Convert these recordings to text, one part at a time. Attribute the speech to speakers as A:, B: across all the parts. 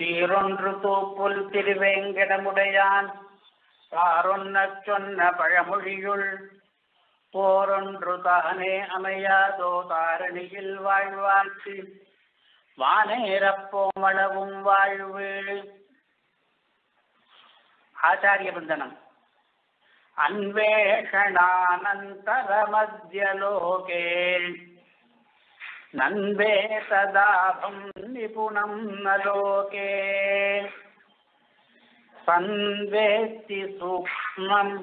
A: சீரொன்று தூப்புல் திருவேங்கடமுடையான் பாரொன்னச் சொன்ன பழமொழியுள் போரொன்று தானே அமையாதோ தாரணியில் வாழ்வார்க்கு வானேரப்போமளவும் வாழ்வு. ஆச்சாரிய வந்தனம். அன்வேஷணானந்தர மத்யலோகே நன்வே சதாபம் நிபுணம் நலோகே சன்வேத்தி சூக்ஷ்மம்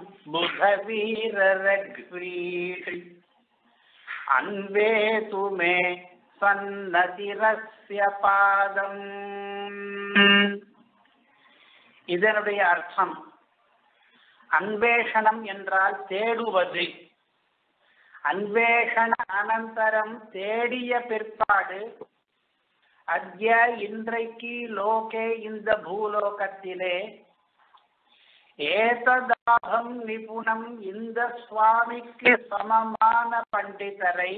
A: புதவீரரக்வீட் அன்வேது மே சன்னதிரஸ்ய பாதம். இதனுடைய அர்த்தம், அன்வேஷணம் என்றால் தேடுவது. அன்வேஷண அனந்தரம் தேடிய பிற்பாடு, அத்ய இன்றைக்கு, லோகே இந்த பூலோகத்திலே, ஏததாபம் நிபுணம் இந்த சுவாமிக்கு சமமான பண்டிதரை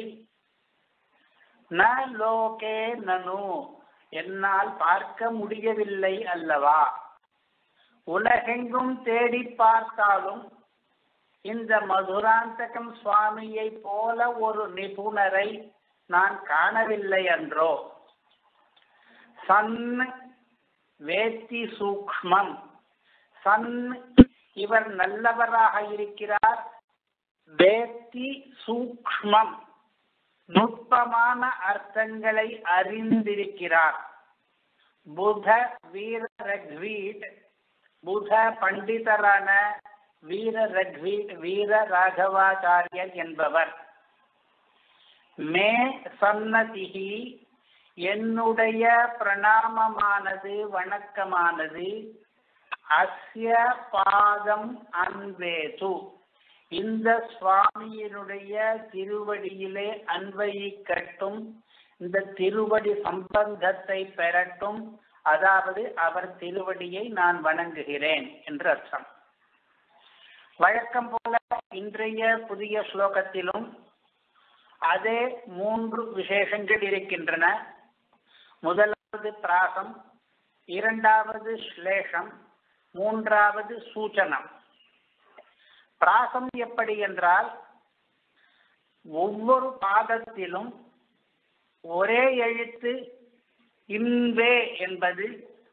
A: ந லோகே நனு என்னால் பார்க்க முடியவில்லை அல்லவா. உலகெங்கும் தேடி பார்த்தாலும் இந்த மதுராந்தகம் சுவாமியை போல ஒரு நிபுணரை நான் காணவில்லை என்றோ. சன் வேத்தி சூக்ஷ்மம். சன் இவர் நல்லவராக இருக்கிறார். வேத்தி சூக்ஷ்மம் நுட்பமான அர்த்தங்களை அறிந்திருக்கிறார். புத வீர ரக்வீட் புத பண்டிதரான வீர ரக்வீட் வீர ராகவாச்சாரியர் என்பவர். மே சன்னதிஹி என்னுடைய பிரணாமமானது வணக்கமானது. அஸ்ய பாதம் அன்வேது இந்த சுவாமியினுடைய திருவடியிலே அன்வயிக்கட்டும், இந்த திருவடி சம்பந்தத்தை பெறட்டும். அதாவது அவர் திருவடியை நான் வணங்குகிறேன் என்று அர்த்தம். வழக்கம் போல இன்றைய புதிய ஸ்லோகத்திலும் அதே 3 விசேஷங்கள் இருக்கின்றன. முதலாவது பிராசம், இரண்டாவது ஸ்லேஷம், மூன்றாவது சூச்சனம். பிராசம் எப்படி என்றால், ஒவ்வொரு பாதத்திலும் ஒரே எழுத்து இன்வே என்பது,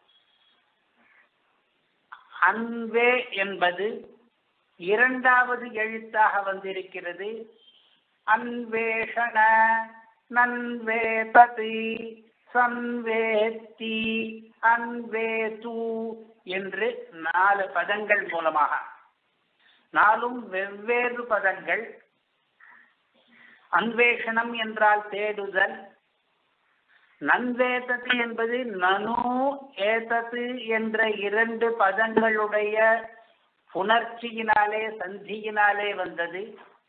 A: அன்வே என்பது இரண்டாவது எழுத்தாக வந்திருக்கிறது. அன்வேஷண நன்வேததி சன்வேத்தி அன்வேது என்று 4 பதங்கள் மூலமாக, 4ம் வெவ்வேறு பதங்கள். அன்வேஷணம் என்றால் தேடுதல். நன்வேததி என்பது நனு ஏதது என்ற 2 பதங்களுடைய புணர்ச்சியினாலே சந்தியினாலே வந்தது.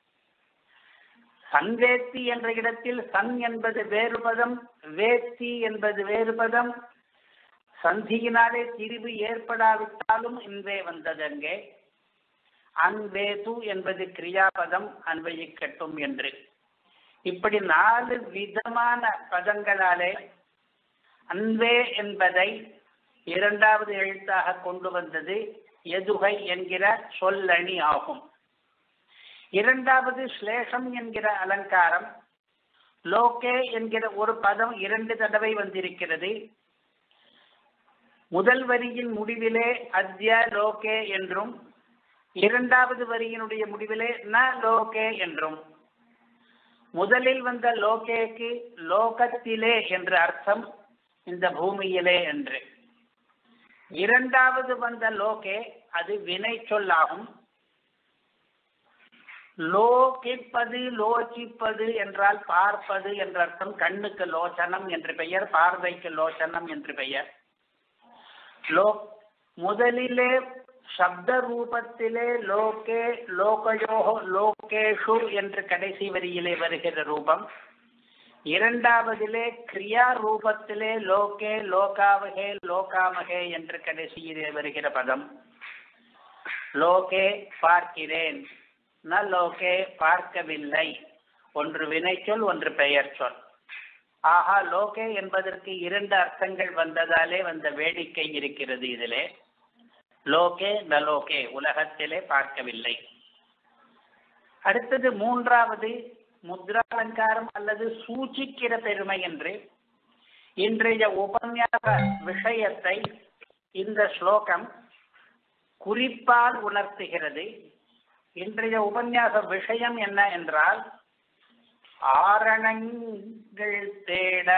A: சன்வேத்தி என்ற இடத்தில் சன் என்பது வேறு பதம், வேத்தி என்பது வேறு பதம். சந்தியினாலே திரிவு ஏற்படாவிட்டாலும் இன்றே வந்தது அங்கே. அன்வேது என்பது கிரியாபதம், அன்வயிக்கட்டும் என்று. இப்படி 4 விதமான பதங்களாலே அன்வே என்பதை இரண்டாவது எழுத்தாக கொண்டு வந்தது எதுகை என்கிற சொல்லணி ஆகும். இரண்டாவது ஸ்லேஷம் என்கிற அலங்காரம். லோகே என்கிற ஒரு பதம் 2 தடவை வந்திருக்கிறது. முதல் வரியின் முடிவிலே அத்ய லோகே என்றும், இரண்டாவது வரியினுடைய முடிவிலே ந லோகே என்றும். முதலில் வந்த லோகேக்கு லோகத்திலே என்று அர்த்தம், இந்த பூமியிலே என்று. இரண்டாவது வந்த லோகே அது வினை சொல்லாகும். லோகிப்பது லோசிப்பது என்றால் பார்ப்பது என்ற அர்த்தம். கண்ணுக்கு லோச்சனம் என்று பெயர், பார்வைக்கு லோச்சனம் என்று பெயர். முதலிலே சப்த ரூபத்திலே லோகே லோகயோ லோகேஷு என்று கடைசி வரியிலே வருகிற ரூபம். இரண்டாவதிலே கிரியா ரூபத்திலே லோகே லோகாவகே லோகாமகே என்று கடைசியிலே வருகிற பதம். லோகே பார்க்கிறேன், ந லோகே பார்க்கவில்லை. ஒன்று வினைச்சொல், ஒன்று பெயர் சொல். ஆஹா, லோகே என்பதற்கு இரண்டு அர்த்தங்கள் வந்ததாலே வந்த வேடிக்கை இருக்கிறது இதிலே. லோகே நலோகே, உலகத்திலே பார்க்கவில்லை. அடுத்தது மூன்றாவது முத்ராலங்காரம் அல்லது சூச்சிக்கிற பெருமை என்று இன்றைய உபன்யாச விஷயத்தை இந்த ஸ்லோகம் குறிப்பால் உணர்த்துகிறது. இன்றைய உபன்யாச விஷயம் என்ன என்றால், ஆரணங்கள் தேட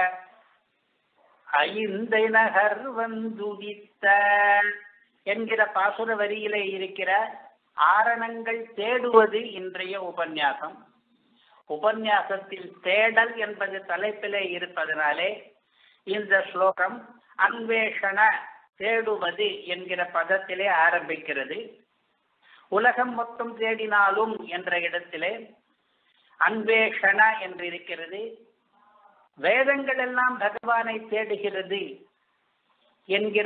A: ஐந்தை நகர் வந்துதித்த என்கிற பாசுர வரியிலே இருக்கிற ஆரணங்கள் தேடுவது இன்றைய உபன்யாசம். உபன்யாசத்தில் தேடல் என்பது தலைப்பிலே இருப்பதனாலே இந்த ஸ்லோகம் அன்வேஷண தேடுவது என்கிற பதத்திலே ஆரம்பிக்கிறது. உலகம் மொத்தம் தேடினாலும் என்ற இடத்திலே அன்வேஷண என்று இருக்கிறது. வேதங்கள் எல்லாம் பகவானை தேடுகிறது என்கிற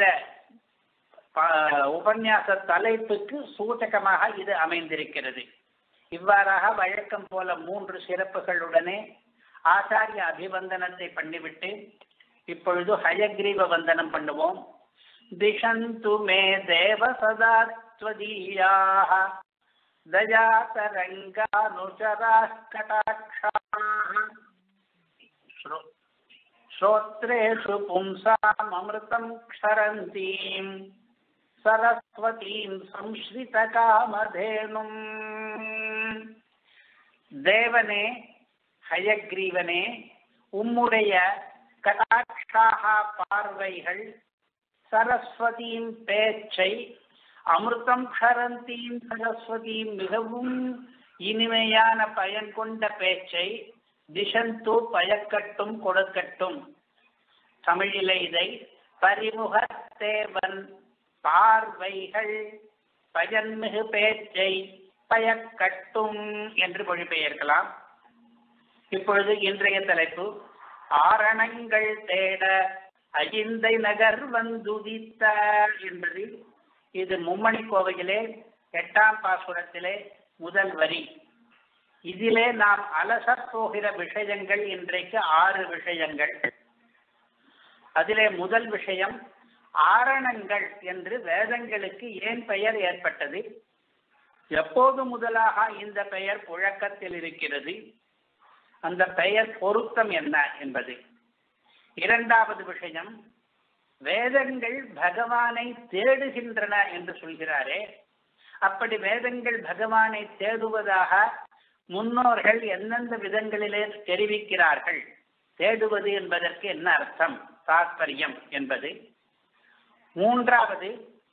A: உபன்யாச தலைப்புக்கு சூச்சகமாக இது அமைந்திருக்கிறது. இவ்வாறாக வழக்கம் போல 3 சிறப்புகளுடனே ஆச்சாரிய அபிவந்தனத்தை பண்ணிவிட்டு இப்பொழுது ஹயக்ரீவ வந்தனம் பண்ணுவோம். திஷந்து மே தேவ சதா த்வதீயாஹ தயாதரங்கானுசராः கடாக்ஷாः ஸ்ரோத்ரேஷு பும்சாம் அமிர்தம் க்ஷரந்தீம் சரஸ்வதீம் சம்ஸ்ரித காமதேனும். தேவனே, ஹயக்ரீவனே, உம்முடைய கடாட்சாக பார்வைகள் சரஸ்வதியின் பேச்சை, அமிர்தம் க்ஷரந்தீம் சரஸ்வதியின் மிகவும் இனிமையான பயன் கொண்ட பேச்சை திஷந்து பயக்கட்டும் கொடுக்கட்டும். தமிழிலே இதை பரிமுக தேவன் பார்வைகள் பயன்மிகு பேச்சை பயக்கட்டும் என்று மொழிபெயர்க்கலாம். இப்பொழுது இன்றைய தலைப்பு ஆரணங்கள் தேட ஐந்தை நகர் வந்துதித்த என்பது. இது மும்மணி கோவையிலே 8ஆம் பாசுரத்திலே முதல் வரி. இதிலே நாம் அலசப் போகிற விஷயங்கள் இன்றைக்கு 6 விஷயங்கள். அதிலே முதல் விஷயம், ஆரணங்கள் என்று வேதங்களுக்கு ஏன் பெயர் ஏற்பட்டது, எப்போது முதலாக இந்த பெயர் புழக்கத்தில் இருக்கிறது, அந்த பெயர் பொருத்தம் என்ன என்பது. இரண்டாவது விஷயம், வேதங்கள் பகவானை தேடுகின்றன என்று சொல்கிறாரே, அப்படி வேதங்கள் பகவானை தேடுவதாக முன்னோர்கள் எந்தெந்த விதங்களிலே தெரிவிக்கிறார்கள், தேடுவது என்பதற்கு என்ன அர்த்தம், தாத்பரியம் என்பது. மூன்றாவது,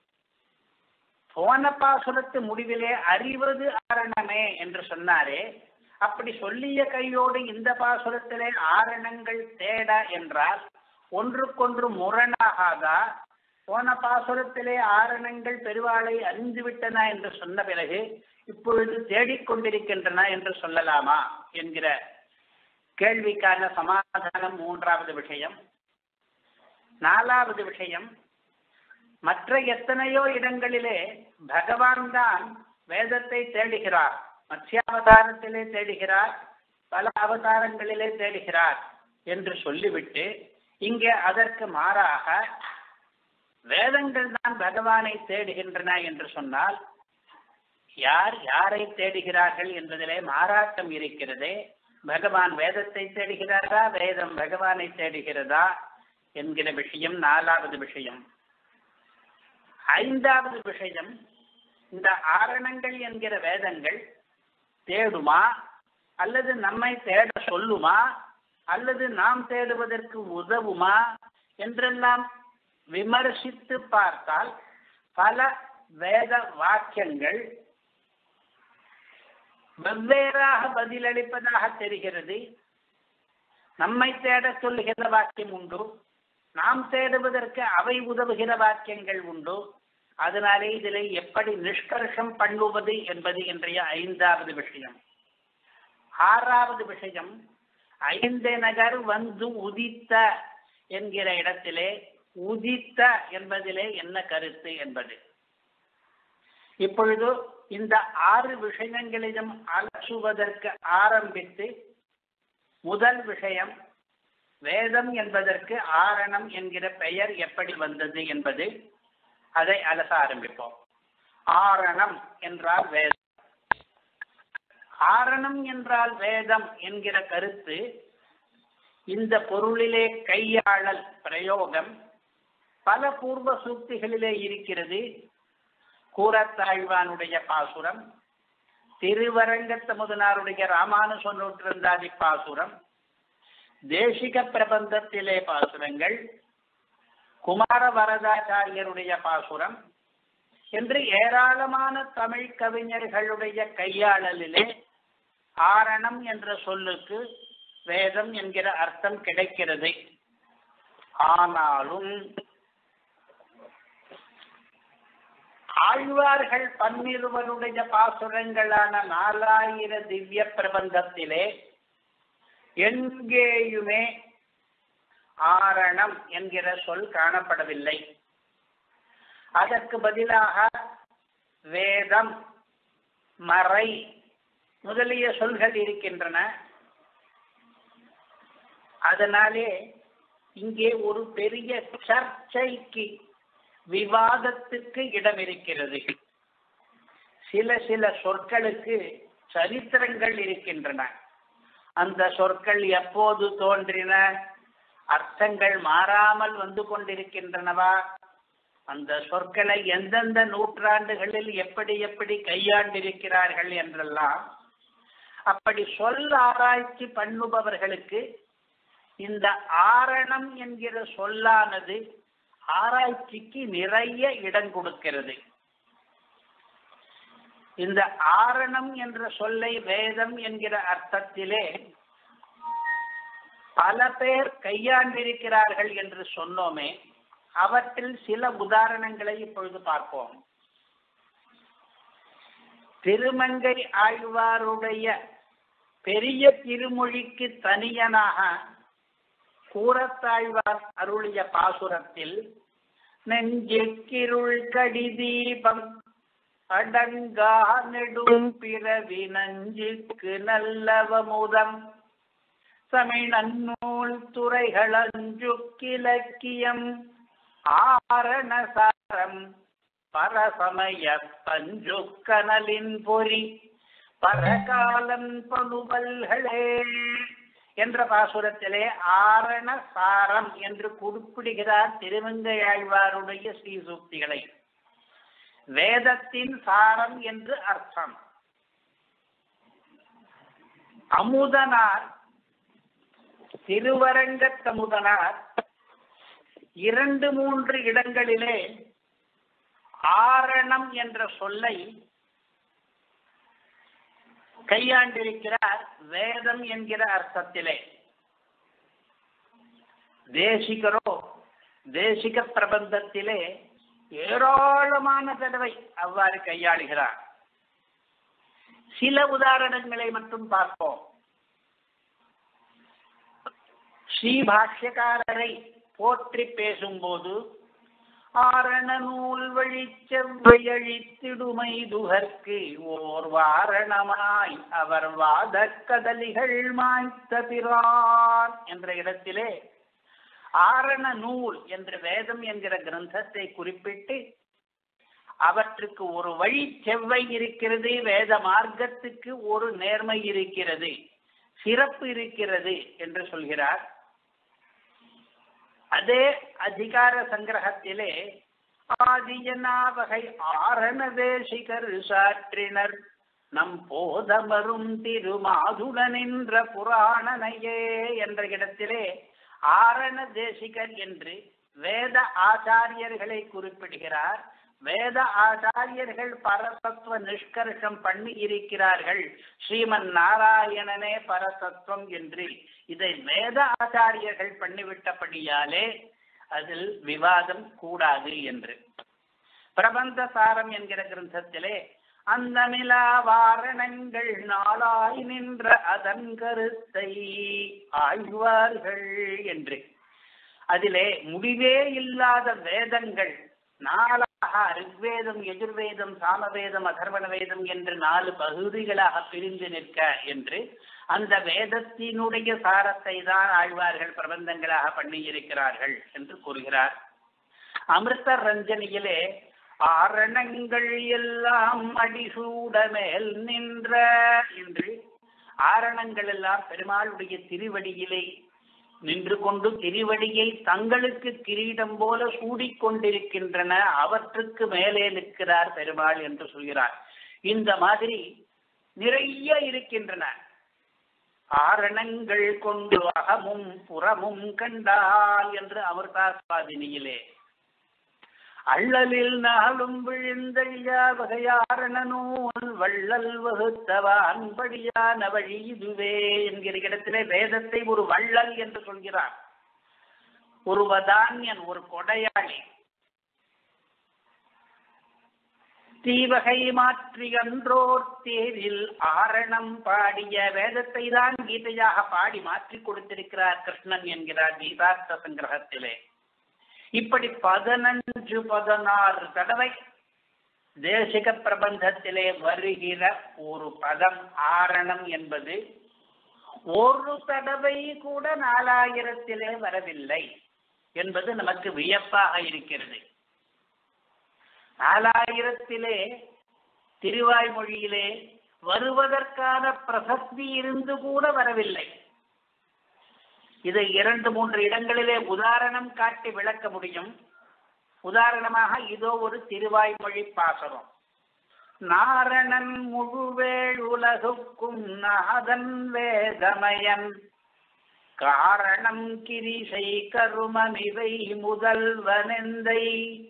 A: போன பாசுரத்து முடிவிலே அறிவது ஆரணமே என்று சொன்னாரே, அப்படி சொல்லிய கையோடு இந்த பாசுரத்திலே ஆரணங்கள் தேட என்றால் ஒன்றுக்கொன்று முரணாகாதா? போன பாசுரத்திலே ஆரணங்கள் பெருவாளை அறிந்துவிட்டன என்று சொன்ன பிறகு இப்பொழுது தேடிக்கொண்டிருக்கின்றன என்று சொல்லலாமா என்கிற கேள்விக்கான சமாதானம் மூன்றாவது விஷயம். நாலாவது விஷயம், மற்ற எத்தனையோ இடங்களிலே பகவான் தான் வேதத்தை தேடுகிறார். மத்ஸ்யாவதாரத்திலே தேடுகிறார், பல அவதாரங்களிலே தேடுகிறார் என்று சொல்லிவிட்டு இங்கே அதற்கு மாறாக வேதங்கள் தான் பகவானை தேடுகின்றன என்று சொன்னால் யார் யாரை தேடுகிறார்கள் என்பதிலே மாறாட்டம் இருக்கிறதே. பகவான் வேதத்தை தேடுகிறாரா, வேதம் பகவானை தேடுகிறதா என்கிற விஷயம் நாலாவது விஷயம். ஐந்தாவது விஷயம், இந்த ஆரணங்கள் என்கிற வேதங்கள் தேடுமா அல்லது நம்மை தேட சொல்லுமா அல்லது நாம் தேடுவதற்கு உதவுமா என்றெல்லாம் விமர்சித்து பார்த்தால் பல வேத வாக்கியங்கள் வெவ்வேறாக பதிலளிப்பதாக தெரிகிறது. நம்மை தேட சொல்லுகிற வாக்கியம் உண்டு, நாம் தேடுவதற்கு அவை உதவுகிற வாக்கியங்கள் உண்டு. அதனாலே இதில் எப்படி நிஷ்கர்ஷம் பண்ணுவது என்பது இன்றைய ஐந்தாவது விஷயம். ஆறாவது விஷயம், ஐந்தை நகர் வந்து உதித்த என்கிற இடத்திலே உதித்த என்பதிலே என்ன கருத்து என்பது. இப்பொழுது இந்த 6 விஷயங்களிலும் அலசுவதற்கு ஆரம்பித்து முதல் விஷயம், வேதம் என்பதற்கு ஆரணம் என்கிற பெயர் எப்படி வந்தது என்பது அதை அலச ஆரம்பிப்போம். ஆரணம் என்றால் வேதம். ஆரணம் என்றால் வேதம் என்கிற கருத்து இந்த பொருளிலே கையாளல் பிரயோகம் பல பூர்வ சூக்திகளிலே இருக்கிறது. கூரத்தாழ்வானுடைய பாசுரம், திருவரங்கத்தமுதனாருடைய ராமானுஜ நூற்றந்தாதி பாசுரம், தேசிக பிரபந்தத்திலே பாசுரங்கள், குமார வரதாச்சாரியருடைய பாசுரம் என்று ஏராளமான தமிழ் கவிஞர்களுடைய கையாளலிலே ஆரணம் என்ற சொல்லுக்கு வேதம் என்கிற அர்த்தம் கிடைக்கிறது. ஆனாலும் ஆழ்வார்கள் பன்னிருவருடைய பாசுரங்களான 4000 திவ்ய பிரபந்தத்திலே எங்கேயுமே ஆரணம் என்கிற சொல் காணப்படவில்லை. அதற்கு பதிலாக வேதம், மறை முதலிய சொல்கள் இருக்கின்றன. அதனாலே இங்கே ஒரு பெரிய சர்ச்சைக்கு, விவாதத்துக்கு இடம் இருக்கிறது. சில சொற்களுக்கு சரித்திரங்கள் இருக்கின்றன. அந்த சொற்கள் எப்போது தோன்றின, அர்த்தங்கள் மாறாமல் வந்து கொண்டிருக்கின்றனவா, அந்த சொற்களை எந்தெந்த நூற்றாண்டுகளில் எப்படி எப்படி கையாண்டிருக்கிறார்கள் என்றெல்லாம் அப்படி சொல் ஆராய்ச்சி பண்ணுபவர்களுக்கு இந்த ஆரணம் என்கிற சொல்லானது ஆராய்ச்சிக்கு நிறைய இடம் கொடுக்கிறது. இந்த ஆரணம் என்ற சொல்லை வேதம் என்கிற அர்த்தத்திலே பல பேர் கையாண்டிருக்கிறார்கள் என்று சொன்னோமே, அவற்றில் சில உதாரணங்களை இப்பொழுது பார்ப்போம். திருமங்கை ஆழ்வாருடைய பெரிய திருமொழிக்கு தனியனாக கூரத்தாழ்வார் அருளிய பாசுரத்தில் நெஞ்சுக்கிருள் கடி தீபம் அடங்கா நெடும் பிறவி நஞ்சுக்கு நல்லவமுதம் தமிழ் துறைகள் அஞ்சுக்கிலக்கியம் ஆரணசாரம் பரசமய பஞ்சுக்கனலின் பொறி பரகாலன் பனுவல்களே என்ற பாசுரத்திலே ஆரணசாரம் என்று குறிப்பிடுகிறார் திருமங்கை ஆழ்வாருடைய ஸ்ரீசூக்திகளை. வேதத்தின் சாரம் என்று அர்த்தம். அமுதனார், திருவரங்கத்தமுதனார் 2-3 இடங்களிலே ஆரணம் என்ற சொல்லை கையாண்டிருக்கிறார் வேதம் என்கிற அர்த்தத்திலே. தேசிகரோ தேசிக பிரபந்தத்திலே ஏராளமான தடவை அவ்வாறு கையாளுகிறார். சில உதாரணங்களை மட்டும் பார்ப்போம். ஸ்ரீபாஷ்யக்காரரை போற்றி பேசும்போது ஆரண நூல் வழிச்செவ்வையழித்திடுமை துகர்க்கு ஓர் வாரணமாய் அவர் வாத கதலிகள் மாய்த்த பிரான் என்ற இடத்திலே ஆரண நூல் என்று வேதம் என்கிற கிரந்தத்தை குறிப்பிட்டு அவற்றுக்கு ஒரு வழி செவ்வை இருக்கிறது, வேத மார்க்கத்துக்கு ஒரு நேர்மை இருக்கிறது, சிறப்பு இருக்கிறது என்று சொல்கிறார். அதே அதிகார சங்கிரகத்திலே ஆதியனா வகை ஆரண தேசிகர் சாற்றினர் நம் போதமரும் திருமாதுடன் என்ற புராணனையே என்ற இடத்திலே ஆரண தேசிகர் என்று வேத ஆச்சாரியர்களை குறிப்பிடுகிறார். வேத ஆச்சாரியர்கள் பரதத்துவ நிஷ்கர்ஷம் பண்ணி இருக்கிறார்கள். ஸ்ரீமன் நாராயணனே பரதத்துவம் என்று இதை வேத ஆச்சாரியர்கள் பண்ணிவிட்டபடியாலே அதில் விவாதம் கூடாது என்று. பிரபந்த சாரம் என்கிற கிரந்தத்திலே அந்த நிலா வாரணங்கள் நாளாய் நின்ற அதன் கருத்தை ஆழ்வார்கள் என்று அதிலே முடிவே இல்லாத வேதங்கள் 4 ரிக்வேதம், யஜுர்வேதம், சாமவேதம், அதர்வண வேதம் என்று 4 பகுதிகளாக பிரிந்து நிற்க என்று அந்த வேதத்தினுடைய சாரத்தை தான் ஆழ்வார்கள் பிரபந்தங்களாக பண்ணியிருக்கிறார்கள் என்று கூறுகிறார். அமிர்த ரஞ்சனியிலே ஆரணங்கள் எல்லாம் அடிசூட மேல் நின்ற என்று ஆரணங்கள் எல்லாம் பெருமாளுடைய திருவடியிலே நின்று கொண்டு திருவடியை தங்களுக்கு கிரீடம் போல சூடிக்கொண்டிருக்கின்றன, அவற்றுக்கு மேலே நிற்கிறார் பெருமாள் என்று சொல்கிறார். இந்த மாதிரி நிறைய இருக்கின்றன. ஆரணங்கள் கொண்டு அகமும் புறமும் கண்டால் என்று அமிர்தாஸ்வாதினியிலே அள்ளலில் நாளும் விழுந்தழியா வகையாரணனூன் வள்ளல் வகுத்தவான் படியான வழி இதுவே என்கிற இடத்திலே வேதத்தை ஒரு வள்ளல் என்று சொல்கிறார். ஒரு வதான்யன், ஒரு கொடையாளி. தீவகை மாற்றி அன்றோர் தேரில் ஆரணம் பாடிய வேதத்தை தான் கீதையாக பாடி மாற்றி கொடுத்திருக்கிறார் கிருஷ்ணன் என்கிறார் கீதார்த்த சங்கிரகத்திலே. இப்படி 15-16 தடவை தேசிக பிரபந்தத்திலே வருகிற ஒரு பதம் ஆரணம் என்பது ஒரு தடவை கூட 4000 வரவில்லை என்பது நமக்கு வியப்பாக இருக்கிறது. 4000 திருவாய்மொழியிலே வருவதற்கான பிரசக்தி இருந்து கூட வரவில்லை. இதை 2-3 இடங்களிலே உதாரணம் காட்டி விளக்க முடியும். உதாரணமாக இதோ ஒரு திருவாய்மொழி பாசனம். நாரணன் முழுவேள் உலகுக்கும் நாதன் வேதமயன் காரணம் கிரிசை கருமமிவை முதல்வனெந்தை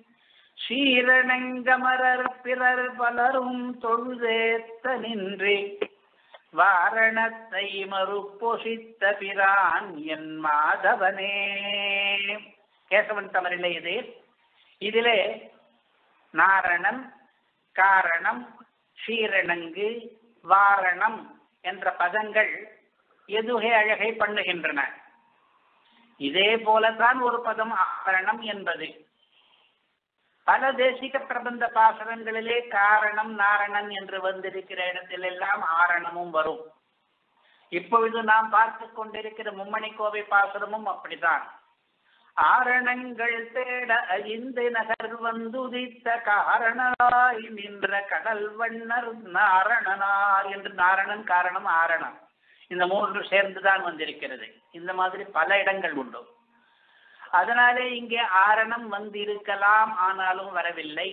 A: சீரணங்கமரர் பிறர் பலரும் தொழுதேத்த நின்றே வாரணத்தை மறுப்பொசித்த பிரான் என் மாதவனே. கேசவன் தமிழிலே இதிலே நாரணன், காரணம், ஷீரணங்கு, வாரணம் என்ற பதங்கள் எதுகை அழகை பண்ணுகின்றன. இதே போலதான் ஒரு பதம் ஆரணம் என்பது. பல தேசிக பிரபந்த பாசனங்களிலே காரணம் நாரணன் என்று வந்திருக்கிற இடத்திலெல்லாம் ஆரணமும் வரும். இப்பொழுது நாம் பார்த்து கொண்டிருக்கிற மும்மணி கோவை பாசனமும் அப்படித்தான். ஆரணங்கள் தேட ஐந்து நகர் வந்துதித்த காரணனாய் நின்ற கடல் வண்ணர் நாரணனார் என்று நாரணன், காரணம், ஆரணம் இந்த 3 சேர்ந்துதான் வந்திருக்கிறது. இந்த மாதிரி பல இடங்கள் உண்டு. அதனாலே இங்கே ஆரணம் வந்திருக்கலாம், ஆனாலும் வரவில்லை.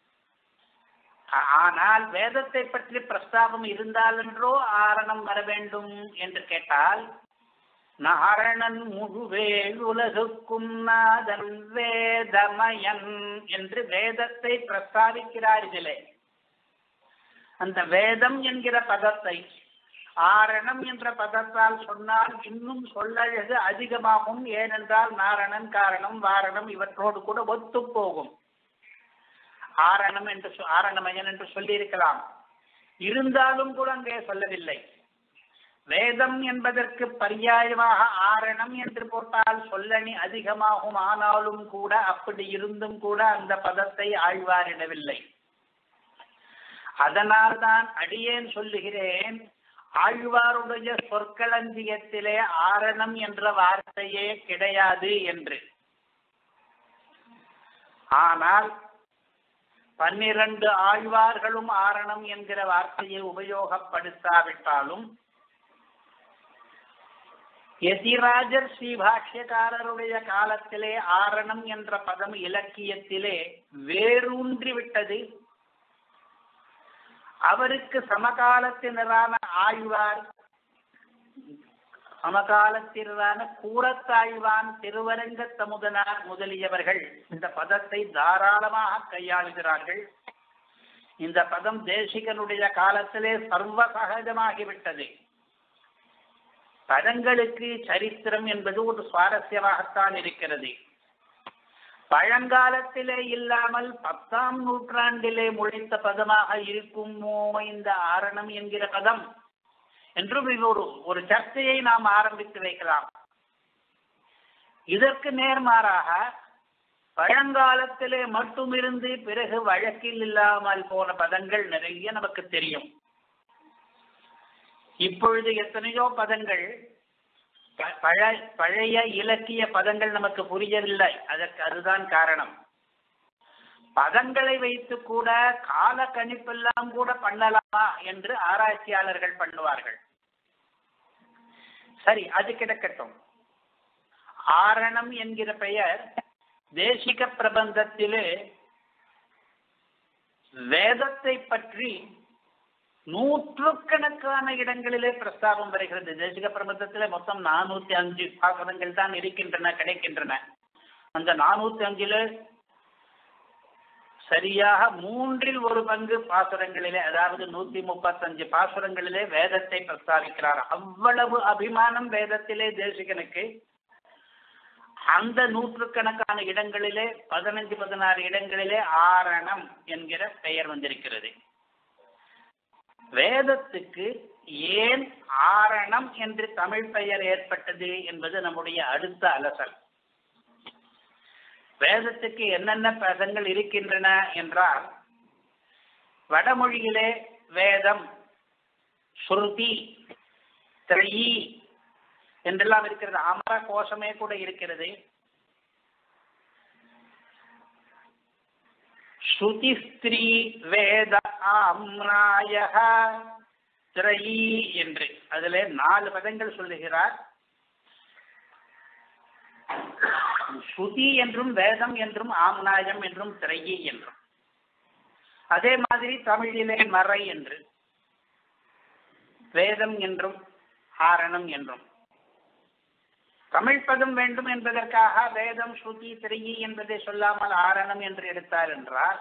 A: ஆனால் வேதத்தை பற்றி பிரஸ்தாபம் இருந்தாலென்றோ ஆரணம் வர வேண்டும் என்று கேட்டால், நாரணன் முழுவேள் உலகுக்கும் நாதன் வேதமயன் என்று வேதத்தை பிரஸ்தாபிக்கிறார். இதிலே அந்த வேதம் என்கிற பதத்தை ஆரணம் என்ற பதத்தால் சொன்னால் இன்னும் சொல்லழகு அதிகமாகும். ஏனென்றால் நாரணன், காரணம், வாரணம் இவற்றோடு கூட ஒத்து போகும். ஆரணம் என்று ஆரணமயன் என்று சொல்லியிருக்கலாம். இருந்தாலும் கூட அங்கே சொல்லவில்லை. வேதம் என்பதற்கு பர்யாயமாக ஆரணம் என்று போட்டால் சொல்லணி அதிகமாகும். ஆனாலும் கூட அப்படி இருந்தும் கூட அந்த பதத்தை ஆழ்வாரிடவில்லை. அதனால்தான் அடியேன் சொல்லுகிறேன், ஆழ்வாருடைய சொற்களஞ்சியத்திலே ஆரணம் என்ற வார்த்தையே கிடையாது என்று. ஆனால் 12 ஆழ்வார்களும் ஆரணம் என்கிற வார்த்தையை உபயோகப்படுத்தாவிட்டாலும் யதிராஜர் ஸ்ரீபாஷ்யக்காரருடைய காலத்திலே ஆரணம் என்ற பதம் இலக்கியத்திலே வேரூன்றி விட்டது. அவருக்கு சமகாலத்தினரான ஆழ்வார், சமகாலத்தினரான கூரத்தாழ்வான், திருவரங்க தமுதனார் முதலியவர்கள் இந்த பதத்தை தாராளமாக கையாளுகிறார்கள். இந்த பதம் தேசிகனுடைய காலத்திலே சர்வ சகஜமாகிவிட்டது. பதங்களுக்கு சரித்திரம் என்பது ஒரு சுவாரஸ்யமாகத்தான் இருக்கிறது. பழங்காலத்திலே இல்லாமல் 10ஆம் நூற்றாண்டிலே முளைத்த பதமாக இருக்குமோ இந்த ஆரணம் என்கிற பதம் என்றும் ஒரு சர்ச்சையை நாம் ஆரம்பித்து வைக்கலாம். இதற்கு நேர்மாறாக பழங்காலத்திலே மட்டுமிருந்து பிறகு வழக்கில் இல்லாமல் போன பதங்கள் நிறைய நமக்கு தெரியும். இப்பொழுது எத்தனையோ பதங்கள் பழைய இலக்கிய பதங்கள் நமக்கு புரியவில்லை. அதுதான் காரணம். பதங்களை வைத்து கூட கால கணிப்பெல்லாம் கூட பண்ணலாமா என்று ஆராய்ச்சியாளர்கள் பண்ணுவார்கள். சரி, அது கிடக்கட்டும். ஆரணம் என்கிற பெயர் தேசிக பிரபந்தத்திலே வேதத்தை பற்றி நூற்றுக்கணக்கான இடங்களிலே பிரஸ்தாபம் வருகிறது. தேசிக பிரபந்தத்திலே மொத்தம் 405 பாசுரங்கள் தான் கிடைக்கின்றன. அந்த 405 சரியாக 1/3 பாசுரங்களிலே, அதாவது 135 பாசுரங்களிலே வேதத்தை பிரஸ்தாபிக்கிறார். அவ்வளவு அபிமானம் வேதத்திலே தேசிகனுக்கு. அந்த நூற்றுக்கணக்கான இடங்களிலே 15-16 இடங்களிலே ஆரணம் என்கிற பெயர் வந்திருக்கிறது. வேதத்துக்கு ஏன் ஆரணம் என்று தமிழ் பெயர் ஏற்பட்டது என்பது நம்முடைய அடுத்த அலசல். வேதத்துக்கு என்னென்ன பதங்கள் இருக்கின்றன என்றால், வடமொழியிலே வேதம், ஸ்ருதி, திரையி என்றெல்லாம் இருக்கிறது. அமர கோஷமே கூட இருக்கிறது. ஸ்ருதி ஸ்திரீ வேத ஆம்னாயஹ திரையி என்று அதிலே 4 பதங்கள் சொல்லுகிறார். ஸ்ருதி என்றும் வேதம் என்றும் ஆம்னாயம் என்றும் திரையி என்றும். அதே மாதிரி தமிழிலே மறை என்று, வேதம் என்றும் ஆரணம் என்றும். தமிழ் பதம் வேண்டும் என்பதற்காக வேதம், ஸ்ருதி, திரையி என்பதை சொல்லாமல் ஆரணம் என்று எடுத்தார் என்றால்,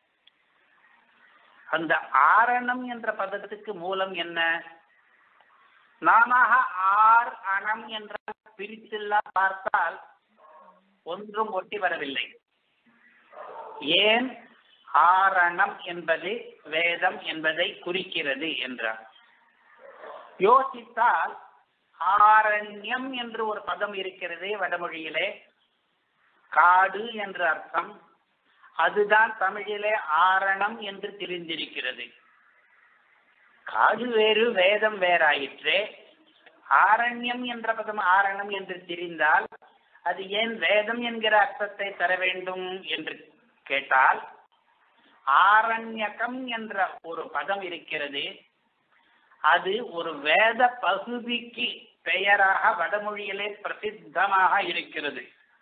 A: அந்த ஆரணம் என்ற பதத்துக்கு மூலம் என்ன? நாம ஆர் அணம் என்றால் பிரித்தெல்லாம் பார்த்தால் ஒன்றும் ஒட்டி வரவில்லை. ஏன் ஆரணம் என்பது வேதம் என்பதை குறிக்கிறது என்றார். யோசித்தால் ஆரண்யம் என்று ஒரு பதம் இருக்கிறது வடமொழியிலே, காடு என்ற அர்த்தம். அதுதான் தமிழிலே ஆரணம் என்று தெரிந்திருக்கிறது. காடு வேறு, வேதம் வேறாயிற்றே. ஆரண்யம் என்ற பதம் ஆரணம் என்று தெரிந்தால் அது ஏன் வேதம் என்கிற அர்த்தத்தை தர வேண்டும் என்று கேட்டால், ஆரண்யகம் என்ற ஒரு பதம் இருக்கிறது. அது ஒரு வேத பகுதிக்கு பெயராக வடமொழியிலே பிரசித்தமாக இருக்கிறது.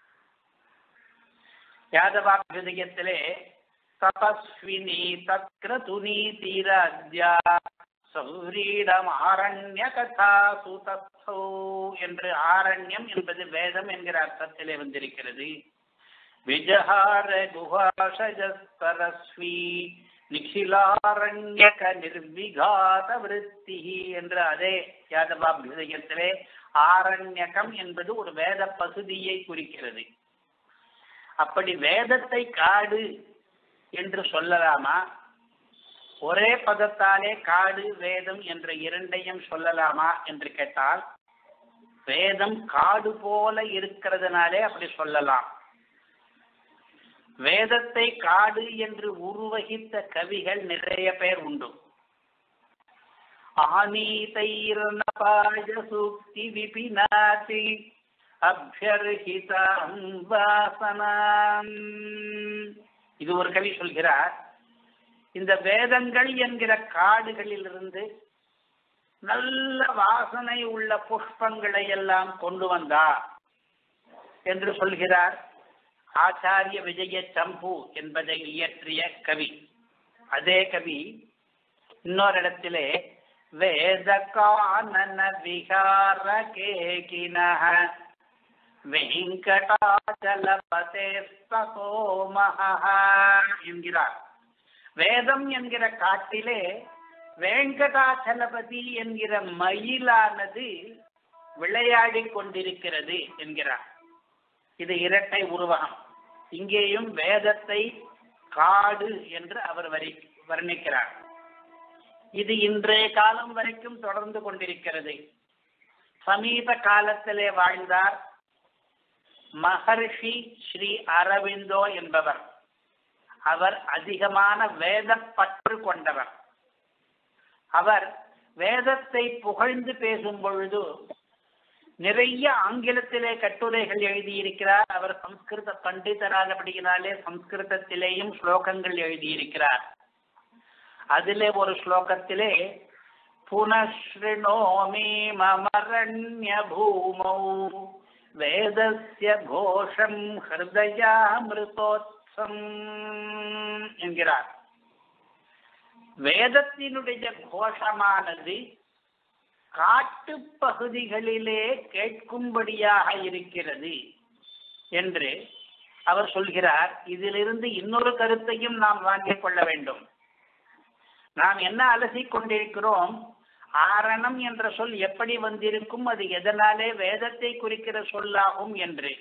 A: யாதவாபியுதயத்திலே தபஸ்வினி தக்ரதுனி தீரத்யா சௌரீடம் ஆரண்ய கதா சுதத்தோ என்று ஆரண்யம் என்பது வேதம் என்கிற அர்த்தத்திலே வந்திருக்கிறது. விஜஹார குஹாஷரஸ்வி நிகிலாரண்யக நிர்விகாத விருத்தி என்று அதே யாதவாபியுதயத்திலே ஆரண்யகம் என்பது ஒரு வேத பகுதியை குறிக்கிறது. அப்படி வேதத்தை காடு என்று சொல்லலாமா? ஒரே பதத்தாலே காடு, வேதம் என்ற இரண்டையும் சொல்லலாமா என்று கேட்டால், வேதம் காடு போல இருக்கிறதுனாலே அப்படி சொல்லலாம். வேதத்தை காடு என்று உருவகித்த கவிகள் நிறைய பேர் உண்டு. ஆனீதைர்நபாய சூக்தி விபினாதி அப்யர்ஹிதாம் வாசனாம். இது ஒரு கவி சொல்கிறார், இந்த வேதங்கள் என்கிற காடுகளிலிருந்து நல்ல வாசனை உள்ள புஷ்பங்களை எல்லாம் கொண்டு வந்தார் என்று சொல்கிறார் ஆச்சாரிய விஜய சம்பு என்பதை இயற்றிய கவி. அதே கவி இன்னொரு இடத்திலே வேத கானன விஹார கேகினஹ வெங்கடாச்சலபதே சோமஹ என்கிறார். வேதம் என்கிற காட்டிலே வெங்கடாச்சலபதி என்கிற மயிலானது விளையாடி கொண்டிருக்கிறது என்கிறார். இது இரட்டை உருவகம். இங்கேயும் வேதத்தை காடு என்று அவர் வர்ணிக்கிறார். இது இன்றைய காலம் வரைக்கும் தொடர்ந்து கொண்டிருக்கிறது. சமீப காலத்திலே வாழ்ந்தார் மகர்ஷி ஸ்ரீ அரவிந்தோ என்பவர். அவர் அதிகமான வேத பற்று கொண்டவர். அவர் வேதத்தை புகழ்ந்து பேசும் பொழுது நிறைய ஆங்கிலத்திலே கட்டுரைகள் எழுதியிருக்கிறார். அவர் சம்ஸ்கிருத பண்டிதரானபடியினாலே சம்ஸ்கிருதத்திலேயும் ஸ்லோகங்கள் எழுதியிருக்கிறார். அதிலே ஒரு ஸ்லோகத்திலே புனஸ்ருணோமி மமரண்ய பூமௌ வேதஸ்ய கோஷம் ஹிருதயாமிருதோத்சம் என்கிறார். வேதத்தினுடைய கோஷமானது காட்டு பகுதிகளிலே கேட்கும்படியாக இருக்கிறது என்று அவர் சொல்கிறார். இதிலிருந்து இன்னொரு கருத்தையும் நாம் வாங்கிக் கொள்ள வேண்டும். நாம் என்ன அலசிக் கொண்டிருக்கிறோம்? ஆரணம் என்ற சொல் எப்படி வந்திருக்கும், அது எதனாலே வேதத்தை குறிக்கிற சொல்லாகும் என்று.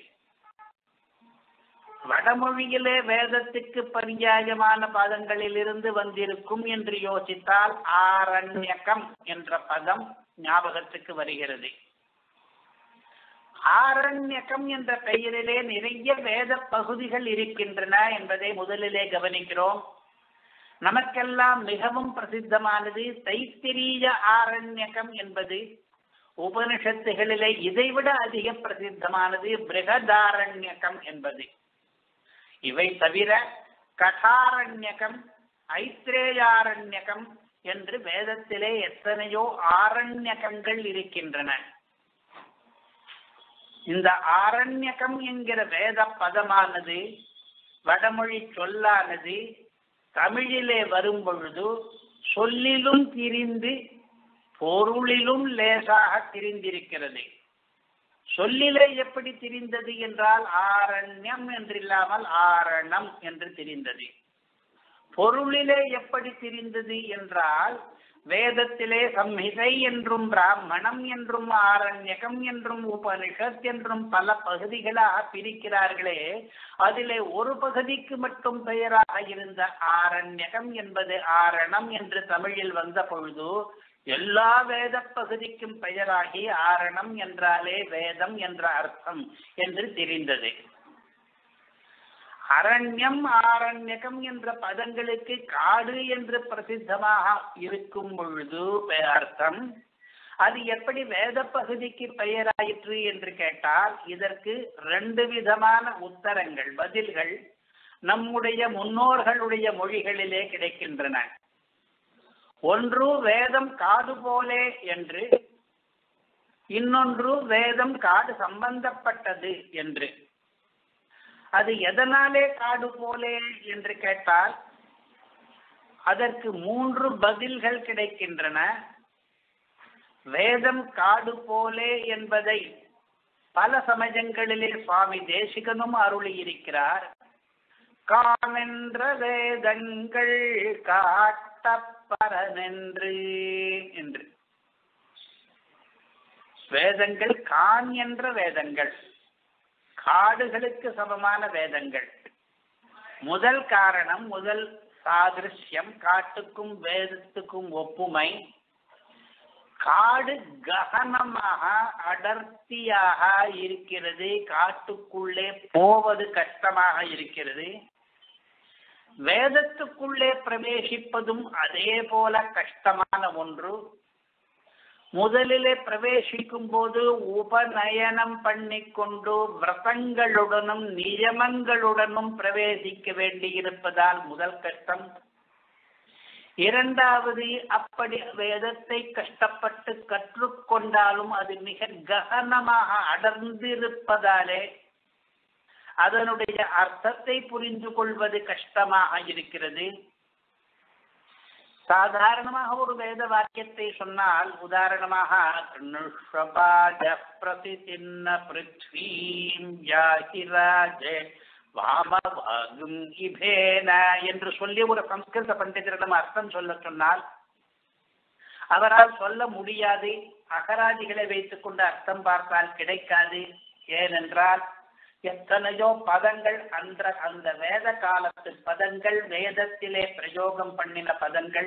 A: வடமொழியிலே வேதத்துக்கு பரியாயமான பதங்களிலிருந்து வந்திருக்கும் என்று யோசித்தால் ஆரண்யகம் என்ற பதம் ஞாபகத்துக்கு வருகிறது. ஆரண்யகம் என்ற பெயரிலே நிறைய வேத பகுதிகள் இருக்கின்றன என்பதை முதலிலே கவனிக்கிறோம். நமக்கெல்லாம் மிகவும் பிரசித்தமானது தைத்திரிய ஆரண்யகம் என்பது. உபனிஷத்துகளிலே இதைவிட அதிக பிரசித்தமானது பிருகதாரண்யகம் என்பது. இவை தவிர கடாரண்யகம், ஐத்ரேயாரண்யகம் என்று வேதத்திலே எத்தனையோ ஆரண்யகங்கள் இருக்கின்றன. இந்த ஆரண்யகம் என்கிற வேத பதமானது, வடமொழி சொல்லானது தமிழிலே வரும் பொழுது சொல்லிலும் திரிந்து பொருளிலும் லேசாக திரிந்திருக்கிறது. சொல்லிலே எப்படி திரிந்தது என்றால் ஆரண்யம் என்றில்லாமல் ஆரணம் என்று திரிந்தது. பொருளிலே எப்படி திரிந்தது என்றால் வேதத்திலே சம்ஹிதை என்றும் பிராமணம் என்றும் ஆரண்யகம் என்றும் உபனிஷத் என்றும் பல பகுதிகளாக பிரிக்கிறார்களே, அதிலே ஒரு பகுதிக்கு மட்டும் பெயராக இருந்த ஆரண்யகம் என்பது ஆரணம் என்று தமிழில் வந்த பொழுது எல்லா வேத பகுதிக்கும் பெயராகி ஆரணம் என்றாலே வேதம் என்ற அர்த்தம் என்று தெரிந்தது. அரண்யம் ஆரண்யகம் என்ற பதங்களுக்கு காடு என்று பிரசித்தமாக இருக்கும் பொழுது அர்த்தம், அது எப்படி வேத பகுதிக்கு பெயராயிற்று என்று கேட்டால் இதற்கு 2 விதமான உத்தரங்கள், பதில்கள் நம்முடைய முன்னோர்களுடைய மொழிகளிலே கிடைக்கின்றன. ஒன்று வேதம் காடு போலே என்று, இன்னொன்று வேதம் காடு சம்பந்தப்பட்டது என்று. அது எதனாலே காடு போலே என்று கேட்டால் அதற்கு 3 பதில்கள் கிடைக்கின்றன. வேதம் காடு போலே என்பதை பல சமயங்களிலே சுவாமி தேசிகனும் அருளி இருக்கிறார். காமென்ற வேதங்கள் காட்டப்பரனென்று என்று. வேதங்கள் கான் என்ற வேதங்கள், காடுகளுக்கு சமமான வேதங்கள். முதல் காரணம், முதல் சாதிருஷ்யம், காட்டுக்கும் வேதத்துக்கும் ஒப்புமை. காடு ககனமாக அடர்த்தியாக இருக்கிறது, காட்டுக்குள்ளே போவது கஷ்டமாக இருக்கிறது. வேதத்துக்குள்ளே பிரவேசிப்பதும் அதே போல கஷ்டமான ஒன்று. முதலிலே பிரவேசிக்கும் போது உபநயனம் பண்ணிக்கொண்டு விரதங்களுடனும் நியமங்களுடனும் பிரவேசிக்க வேண்டியிருப்பதால் முதல் கஷ்டம். இரண்டாவது, அப்படி வேதத்தை கஷ்டப்பட்டு கற்றுக்கொண்டாலும் அது மிக ககனமாக அடர்ந்திருப்பதாலே அதனுடைய அர்த்தத்தை புரிந்து கொள்வது கஷ்டமாக இருக்கிறது. சாதாரணமாக ஒரு வேத வாக்கியத்தை சொன்னால், உதாரணமாக என்று சொல்லி ஒரு சம்ஸ்கிருத பண்டிதரிடம் அர்த்தம் சொல்ல சொன்னால் அவரால் சொல்ல முடியாது. அகராதிகளை வைத்துக் கொண்டு அர்த்தம் பார்த்தால் கிடைக்காது. ஏனென்றால் எத்தனையோ பதங்கள் அந்த வேத காலத்து பதங்கள், வேதத்திலே பிரயோகம் பண்ணின பதங்கள்,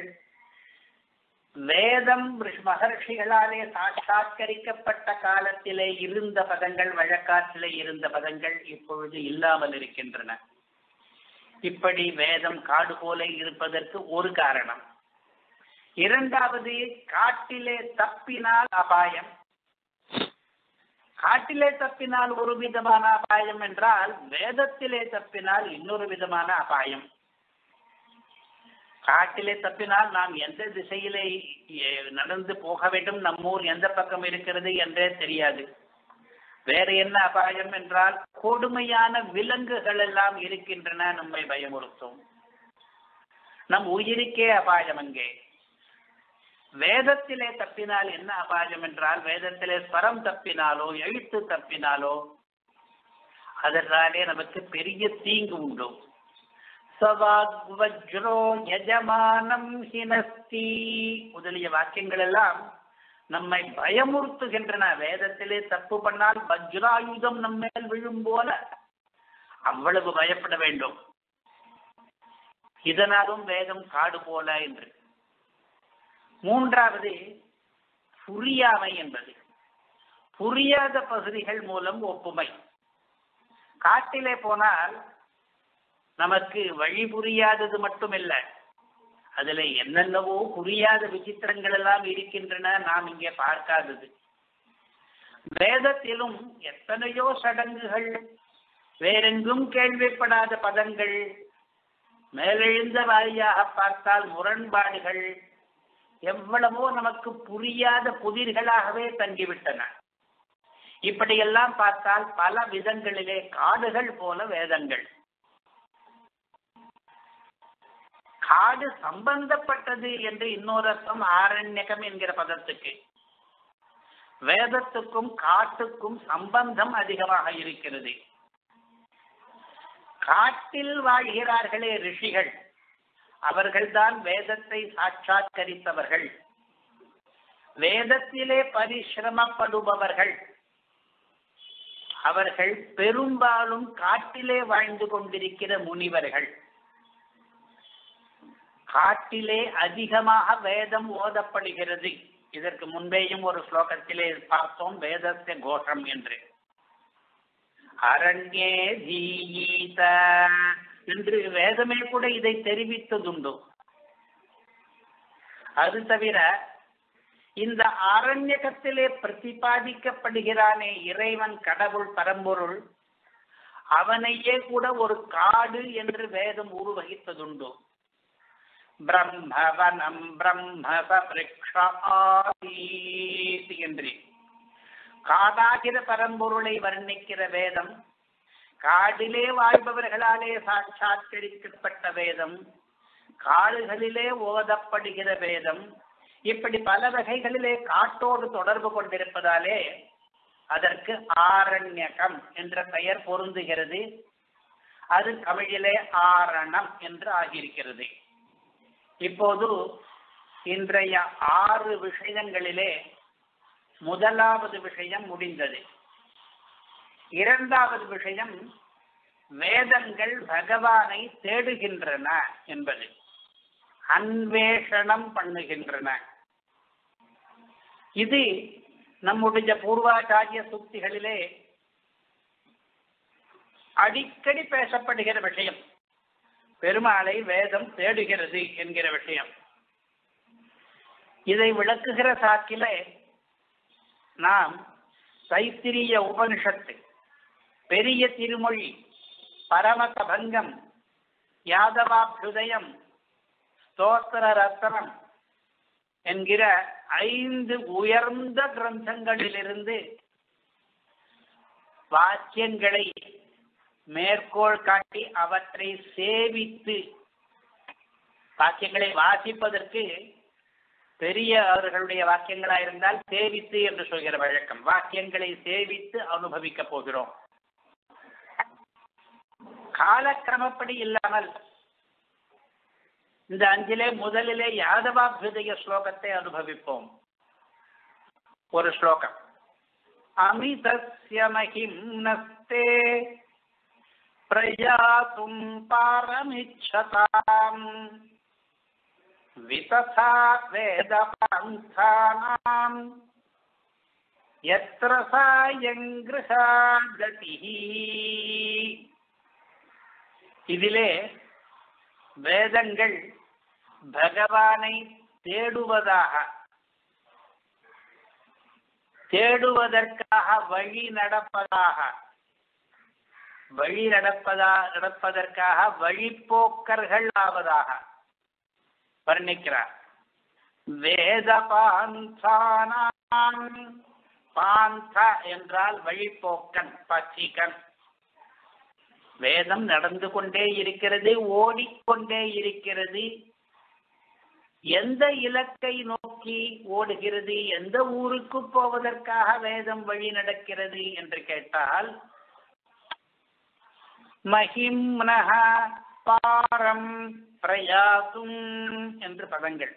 A: வேதம் மகர்ஷிகளாலே சாட்சாத்கரிக்கப்பட்ட காலத்திலே இருந்த பதங்கள், வழக்காற்றிலே இருந்த பதங்கள் இப்பொழுது இல்லாமல் இருக்கின்றன. இப்படி வேதம் காடு போல இருப்பதற்கு ஒரு காரணம். இரண்டாவது, காட்டிலே தப்பினால் அபாயம். காட்டிலே தப்பினால் ஒரு விதமான அபாயம் என்றால், வேதத்திலே தப்பினால் இன்னொரு விதமான அபாயம். காட்டிலே தப்பினால் நாம் எந்த திசையிலே நடந்து போக வேண்டும், நம்மூர் எந்த பக்கம் இருக்கிறது என்றே தெரியாது. வேற என்ன அபாயம் என்றால், கொடுமையான விலங்குகள் எல்லாம் இருக்கின்றன, நம்மை பயமுறுத்தும். நம் உயிருக்கே அபாயம் அங்கே. வேதத்திலே தப்பினால் என்ன அபாயம் என்றால், வேதத்திலே ஸ்வரம் தப்பினாலோ எழுத்து தப்பினாலோ அதனாலே நமக்கு பெரிய தீங்கு உண்டு. சவாக்வஜ்ரோ யஜமானம் ஹினஸ்தி முதலிய வாக்கியங்கள் எல்லாம் நம்மை பயமுறுத்துகின்றன. வேதத்திலே தப்பு பண்ணால் வஜ்ராயுதம் நம்மேல் விழும் போல அவ்வளவு பயப்பட வேண்டும். இதனாலும் வேதம் காடு போல என்று. மூன்றாவது, புரியாமை என்பது. புரியாத பகுதிகள் மூலம் ஒப்புமை. காட்டிலே போனால் நமக்கு வழி புரியாதது மட்டுமில்ல, அதுல என்னென்னவோ புரியாத விசித்திரங்கள் எல்லாம் இருக்கின்றன, நாம் இங்கே பார்க்காதது. வேதத்திலும் எத்தனையோ சடங்குகள், வேறெங்கும் கேள்விப்படாத பதங்கள், மேலெழுந்த வாரியாக பார்த்தால் முரண்பாடுகள், எவ்வளவோ நமக்கு புரியாத புதிர்களாகவே தங்கிவிட்டன. இப்படியெல்லாம் பார்த்தால் பல விதங்களிலே காடுகள் போல வேதங்கள். காடு சம்பந்தப்பட்டது என்று இன்னொரு அர்த்தம் ஆரண்யகம் என்கிற பதத்துக்கு. வேதத்துக்கும் காட்டுக்கும் சம்பந்தம் அதிகமாக இருக்கிறது. காட்டில் வாழ்கிறார்களே ரிஷிகள், அவர்கள்தான் வேதத்தை சாட்சாத்கரித்தவர்கள். வேதத்திலே பரிசிரமப்படுபவர்கள் அவர்கள் பெரும்பாலும் காட்டிலே வாழ்ந்து கொண்டிருக்கிற முனிவர்கள். காட்டிலே அதிகமாக வேதம் ஓதப்படுகிறது. இதற்கு முன்பேயும் ஒரு ஸ்லோகத்திலே பார்த்தோம், வேதத்தை கோஷம் என்று. அரண்யே தீயீத என்று வேதமே கூட இதை தெரிவித்ததுண்டு. அது தவிர இந்த ஆரண்யகத்திலே பிரதிபாதிக்கப்படுகிறானே இறைவன், கடவுள், பரம்பொருள், அவனையே கூட ஒரு காடு என்று வேதம் உருவகித்ததுண்டு. பிரம்மவனம் பிரம்மசப்ரிக்ஷாதீத் என்று காடாகிற பரம்பொருளை வர்ணிக்கிற வேதம், காடிலே வாழ்பவர்களாலே சாட்சாத்கரிக்கப்பட்ட வேதம், காடுகளிலே ஓதப்படுகிற வேதம், இப்படி பல வகைகளிலே காட்டோடு தொடர்பு கொண்டிருப்பதாலே அதற்கு ஆரண்யகம் என்ற பெயர் பொருந்துகிறது. அது தமிழிலே ஆரணம் என்று ஆகியிருக்கிறது. இப்போது இன்றைய 6 விஷயங்களிலே முதலாவது விஷயம் முடிந்தது. இரண்டாவது விஷயம், வேதங்கள் பகவானை தேடுகின்றன என்பது, அன்வேஷணம் பண்ணுகின்றன. இது நம்முடைய பூர்வாச்சாரிய சூக்திகளிலே அடிக்கடி பேசப்படுகிற விஷயம். பெருமாளை வேதம் தேடுகிறது என்கிற விஷயம். இதை விளக்குகிற சாக்கிலே நாம் தைத்திரிய உபனிஷத்து, பெரிய திருமொழி, பரமதபங்கம், யாதவாபியுதயம், ஸ்தோத்திர ரத்னம் என்கிற 5 உயர்ந்த கிரந்தங்களிலிருந்து வாக்கியங்களை மேற்கோள் காட்டி அவற்றை சேவித்து, வாக்கியங்களை வாசிப்பதற்கு பெரிய அவர்களுடைய வாக்கியங்களா இருந்தால் சேவித்து என்று சொல்கிற வழக்கம். வாக்கியங்களை சேவித்து அனுபவிக்க போகிறோம். காலக்கிரமப்படி இல்லாமல் இந்த 5 முதலிலே யாதவாபியுதய ஸ்லோகத்தை அனுபவிப்போம். ஒரு ஸ்லோகம். அமிதஸ்ய மகிம்னஸ்தே பிரயாதும் பாரமிச்சதாம் விததா வேதபந்தானாம் யத்ர சாயங்கிருஹா கதிஹி. இதிலே வேதங்கள் பகவானை தேடுவதற்காக நடப்பதற்காக வழிப்போக்கர்கள் ஆவதாக வர்ணிக்கிறார். வேத பாந்தானாம், பாந்தா என்றால் வழிப்போக்கன், பச்சிகன். வேதம் நடந்து கொண்டே இருக்கிறது, ஓடிக்கொண்டே இருக்கிறது. எந்த இலக்கை நோக்கி ஓடுகிறது, எந்த ஊருக்கு போவதற்காக வேதம் வழி நடக்கிறது என்று கேட்டால், மஹிம்னஹ பாரம் பிரயாதும் என்று பதங்கள்.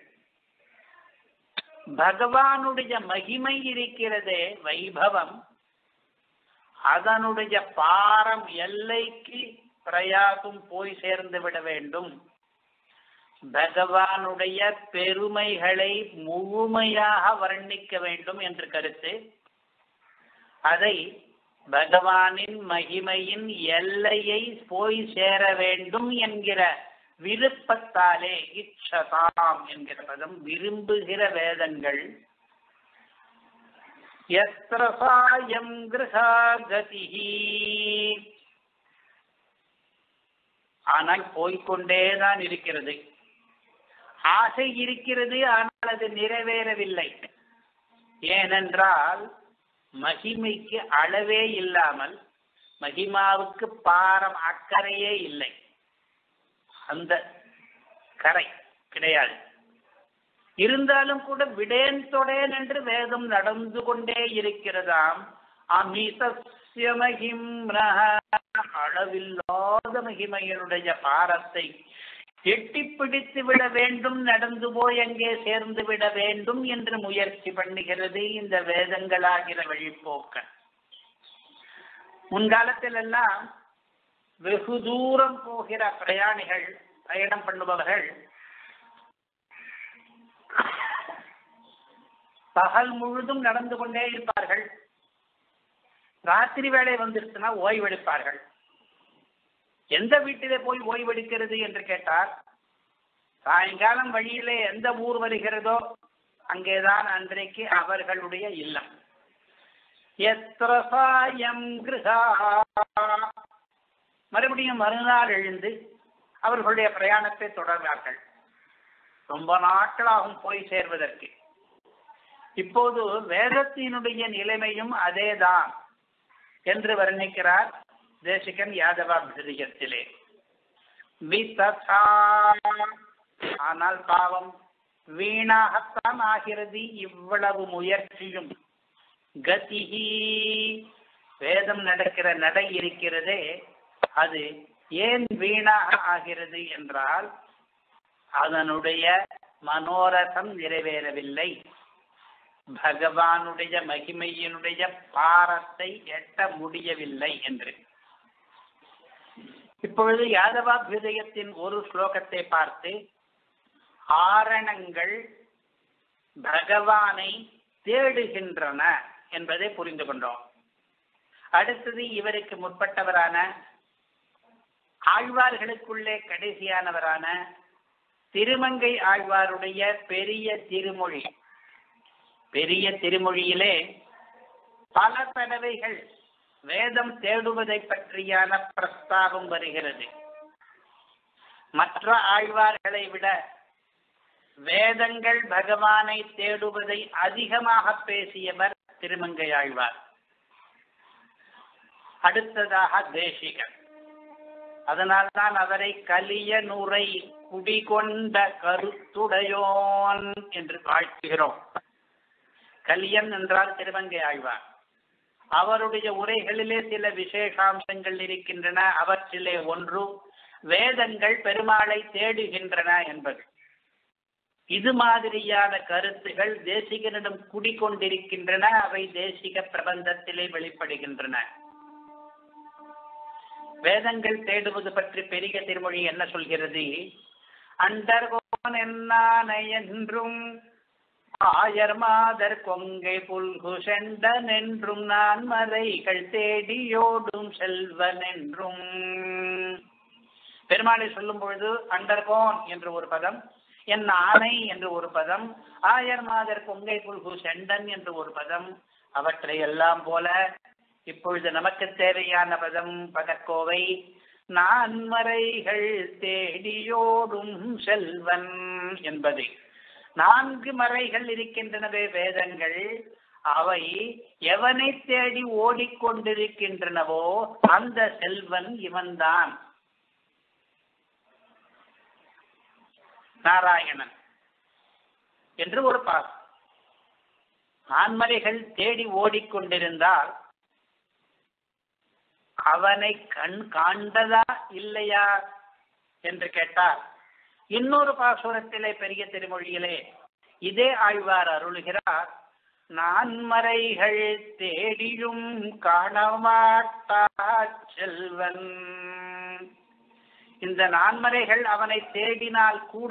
A: பகவானுடைய மகிமை இருக்கிறதே, வைபவம், அதனுடைய பாரம் எல்லைக்கு பிரயாதும் போய் சேர்ந்து விட வேண்டும். பகவானுடைய பெருமைகளை முழுமையாக வர்ணிக்க வேண்டும் என்று கருத்து. அதை பகவானின் மகிமையின் எல்லையை போய் சேர வேண்டும் என்கிற விருப்பத்தாலே, இச்சதாம் என்கிற பதம், விரும்புகிற வேதங்கள். யத்ரசாயம் கிருஹாகதிஹி, ஆனால் போய்கொண்டேதான் இருக்கிறது. ஆசை இருக்கிறது, ஆனால் அது நிறைவேறவில்லை. ஏனென்றால் மகிமைக்கு அளவே இல்லாமல், மகிமாவுக்கு பாரம் அக்கறையே இல்லை, அந்த கரை கிடையாது. இருந்தாலும் கூட விடேன் தொடேன் என்று வேதம் நடந்து கொண்டே இருக்கிறதாம். அமிதஸ்ய மகிம்னஹ, அளவில்லாத மகிமையினுடைய பாரத்தை எட்டி பிடித்து விட வேண்டும், நடந்து போய் அங்கே சேர்ந்து விட வேண்டும் என்று முயற்சி பண்ணுகிறது இந்த வேதங்களாகிற வழிப்போக்கன். முன்காலத்தில் எல்லாம் வெகு தூரம் போகிற பிரயாணிகள், பயணம் பண்ணுபவர்கள் பகல் முழுதும் நடந்து கொண்டே இருப்பார்கள். ராத்திரி வேளை வந்துருச்சுன்னா ஓய்வெடுப்பார்கள். எந்த வீட்டிலே போய் ஓய்வெடுக்கிறது என்று கேட்டால், சாயங்காலம் வழியிலே எந்த ஊர் வருகிறதோ அங்கேதான் அன்றைக்கு அவர்களுடைய இல்லம். எத்ரசாயம் கிருஹா, மறுபடியும் மறுநாள் எழுந்து அவர்களுடைய பிரயாணத்தை தொடர்வார்கள். ரொம்ப நாட்களாகும் போய் சேர்வதற்கு. இப்போது வேதத்தினுடைய நிலைமையும் அதேதான் என்று வர்ணிக்கிறார் தேசிகன் யாதவாபிஷேகத்திலே. விததா, ஆனால் பாவம் வீணாகத்தான் ஆகிறது இவ்வளவு முயற்சியும். கதிஹி, வேதம் நடக்கிற நடை இருக்கிறதே, அது ஏன் வீணாக ஆகிறது என்றால், அதனுடைய மனோரதம் நிறைவேறவில்லை. பகவானுடைய மகிமையினுடைய பாரத்தை எட்ட முடியவில்லை என்று. இப்பொழுது யாதவாபியுதயத்தின் ஒரு ஸ்லோகத்தை பார்த்து, ஆரணங்கள் பகவானை தேடுகின்றன என்பதை புரிந்து கொண்டோம். அடுத்தது இவருக்கு முற்பட்டவரான, ஆழ்வார்களுக்குள்ளே கடைசியானவரான திருமங்கை ஆழ்வாருடைய பெரிய திருமொழி. பெரிய திருமொழியிலே பல தடவைகள் வேதம் தேடுவதை பற்றியான பிரஸ்தாபம் வருகிறது. மற்ற ஆழ்வார்களை விட வேதங்கள் பகவானை தேடுவதை அதிகமாக பேசியவர் திருமங்கை ஆழ்வார். அடுத்ததாக தேசிகன். அதனால்தான் அவரை கலிய நுரை குடிகொண்ட கருத்துடையோன் என்று வாழ்த்துகிறோம். கலியன் என்றால் திருமங்கை ஆழ்வார். அவருடைய உரைகளிலே சில விசேஷாம்சங்கள் இருக்கின்றன. அவற்றிலே ஒன்று, வேதங்கள் பெருமாளை தேடுகின்றன என்பது. இது மாதிரியான கருத்துகள் தேசிகனிடம் குடிக்கொண்டிருக்கின்றன. அவை தேசிக பிரபந்தத்திலே வெளிப்படுகின்றன. வேதங்கள் தேடுவது பற்றி பெரிய திருமொழி என்ன சொல்கிறது? அண்டர்கோன் என்னான என்றும் ஆயர் மாதர் கொங்கை புல்கு செண்டன் என்றும் நான் மறைகள் தேடியோடும் செல்வன் என்றும். பெருமாளை சொல்லும் பொழுது அண்டர்கோன் என்று ஒரு பதம், என் ஆணை என்று ஒரு பதம், ஆயர் மாதர் கொங்கை புல்கு செண்டன் என்று ஒரு பதம். அவற்றை எல்லாம் போல இப்பொழுது நமக்கு தேவையான பதம் பதக்கோவை. நான்மறைகள் தேடியோடும் செல்வன் என்பது. 4 மறைகள் இருக்கின்றனவே வேதங்கள். அவை எவனை தேடி ஓடிக்கொண்டிருக்கின்றனவோ அந்த செல்வன் இவன்தான், நாராயணன் என்று ஒரு பாசம். ஆன்மறைகள் தேடி ஓடிக்கொண்டிருந்தால் அவனை காண்டதா இல்லையா என்று கேட்டால், இன்னொரு பாசுரத்திலே பெரிய திருமொழியிலே இதே ஆழ்வார் அருளுகிறார். நான்மறைகள் தேடியும் காணமாட்டா செல்வன். இந்த நான்மறைகள் அவனை தேடினால் கூட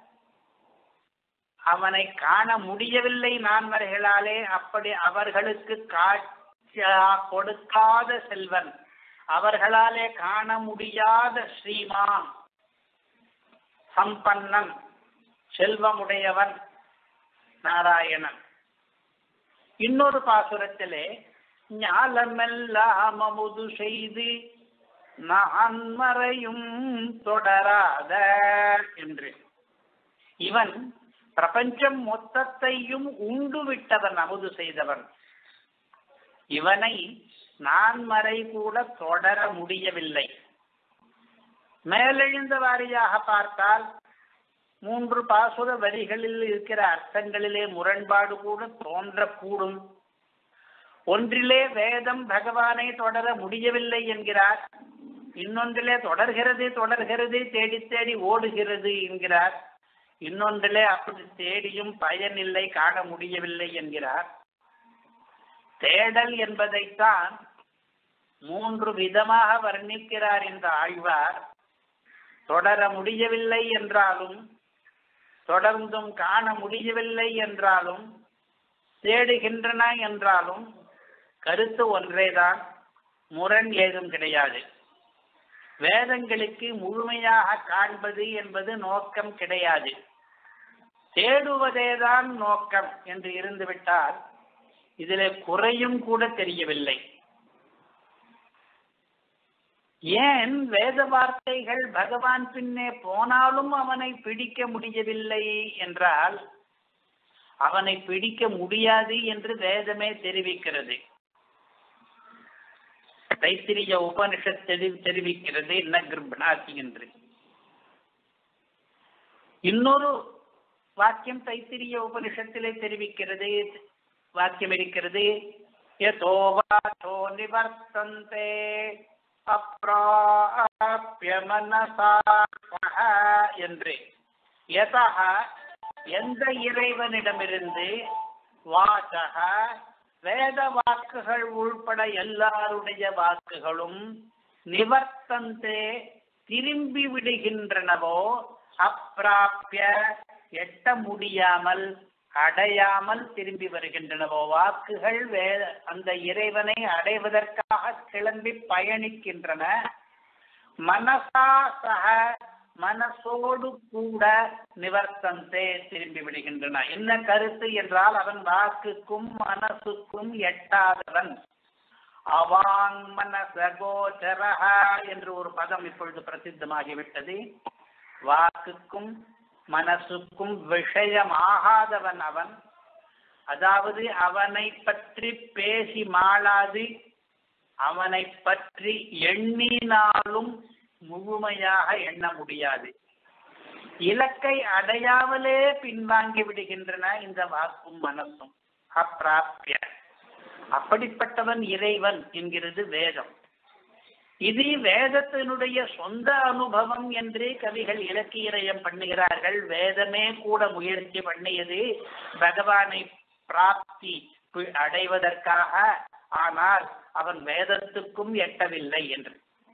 A: அவனை காண முடியவில்லை நான்மறைகளாலே. அப்படி அவர்களுக்கு கொடுக்காத செல்வன், அவர்களாலே காண முடியாத ஸ்ரீமான், சம்பன்னன், செல்வமுடையவன் நாராயணன். இன்னொரு பாசுரத்திலே ஞாலமெல்லாம் அமுது செய்து நான்மறையும் தொடராத என்று. இவன் பிரபஞ்சம் மொத்தத்தையும் உண்டு விட்டவன், அமுது செய்தவன். இவனை நான்மறை கூட தொடர முடியவில்லை. மேலெழுந்த வாரியாக பார்த்தால் 3 பாசுர வரிகளில் இருக்கிற அர்த்தங்களிலே முரண்பாடு கூட தோன்றக்கூடும். ஒன்றிலே வேதம் பகவானை தொடர முடியவில்லை என்கிறார், இன்னொன்றிலே தொடர்கிறது தேடி தேடி ஓடுகிறது என்கிறார், இன்னொன்றிலே அப்படி தேடியும் பயனில்லை, காண முடியவில்லை என்கிறார். தேடல் என்பதைத்தான் 3 விதமாக வர்ணிக்கிறார் இந்த ஆழ்வார். தொடர முடியவில்லை என்றாலும், தொடர்ந்தும் காண முடியவில்லை என்றாலும், தேடுகின்றன என்றாலும் கருத்து ஒன்றேதான், முரண் ஏதும் கிடையாது. வேதங்களுக்கு முழுமையாக காண்பது என்பது நோக்கம் கிடையாது, தேடுவதேதான் நோக்கம் என்று இருந்துவிட்டால் இதிலே குறையும் கூட தெரியவில்லை. ஏன் வேத வார்த்தைகள் பகவான் பின்னே போனாலும் அவனை பிடிக்க முடியவில்லை என்றால், அவனை பிடிக்க முடியாது என்று வேதமே தெரிவிக்கிறது. தைத்திரிய உபனிஷத் தெரிவிக்கிறது என்ன கிருப்ணாதி என்று. இன்னொரு வாக்கியம் தைத்திரிய உபனிஷத்திலே தெரிவிக்கிறது, வாக்கியம் இருக்கிறது. யதோ வாசோ நிவர்த்தந்தே அப்ராப்ய மனசா என்று. யதஹ எந்த இறைவனிடமிருந்து, வாசக வேத வாக்குகள் உள்பட எல்லாருடைய வாக்குகளும், நிவர்த்தந்தே திரும்பி விடுகின்றனவோ, அப்பிராப்ய எட்ட முடியாமல் அடையாமல் திரும்பி வருகின்றனவோ. வாக்குகள் அந்த இறைவனை அடைவதற்காக கிளம்பி பயணிக்கின்றன. மனசா சக மனசோடு கூட நிவர்த்தந்தே திரும்பி விடுகின்றன. என்ன கருத்து என்றால், அவன் வாக்குக்கும் மனசுக்கும் எட்டாதவன். அவாங் மனசகோச்சரஹ என்று ஒரு பதம் இப்பொழுது பிரசித்தமாகிவிட்டது. வாக்குக்கும் மனசுக்கும் விஷயமாகாதவன் அவன். அதாவது அவனை பற்றி பேசி மாளாது, அவனை பற்றி எண்ணினாலும் முழுமையாக எண்ண முடியாது. இலக்கை அடையாமலே பின்வாங்கி விடுகின்றன இந்த வாக்கும் மனசும். அப்பிராப்ய, அப்படிப்பட்டவன் இறைவன் என்கிறது வேதம். இது வேதத்தினுடைய சொந்த அனுபவம் என்று கவிகள் இலக்கியம் பண்ணுகிறார்கள். வேதமே கூட முயற்சி பண்ணியது பகவானை பிராப்தி அடைவதற்காக, ஆனால் அவன் வேதத்துக்கும் எட்டவில்லை என்று.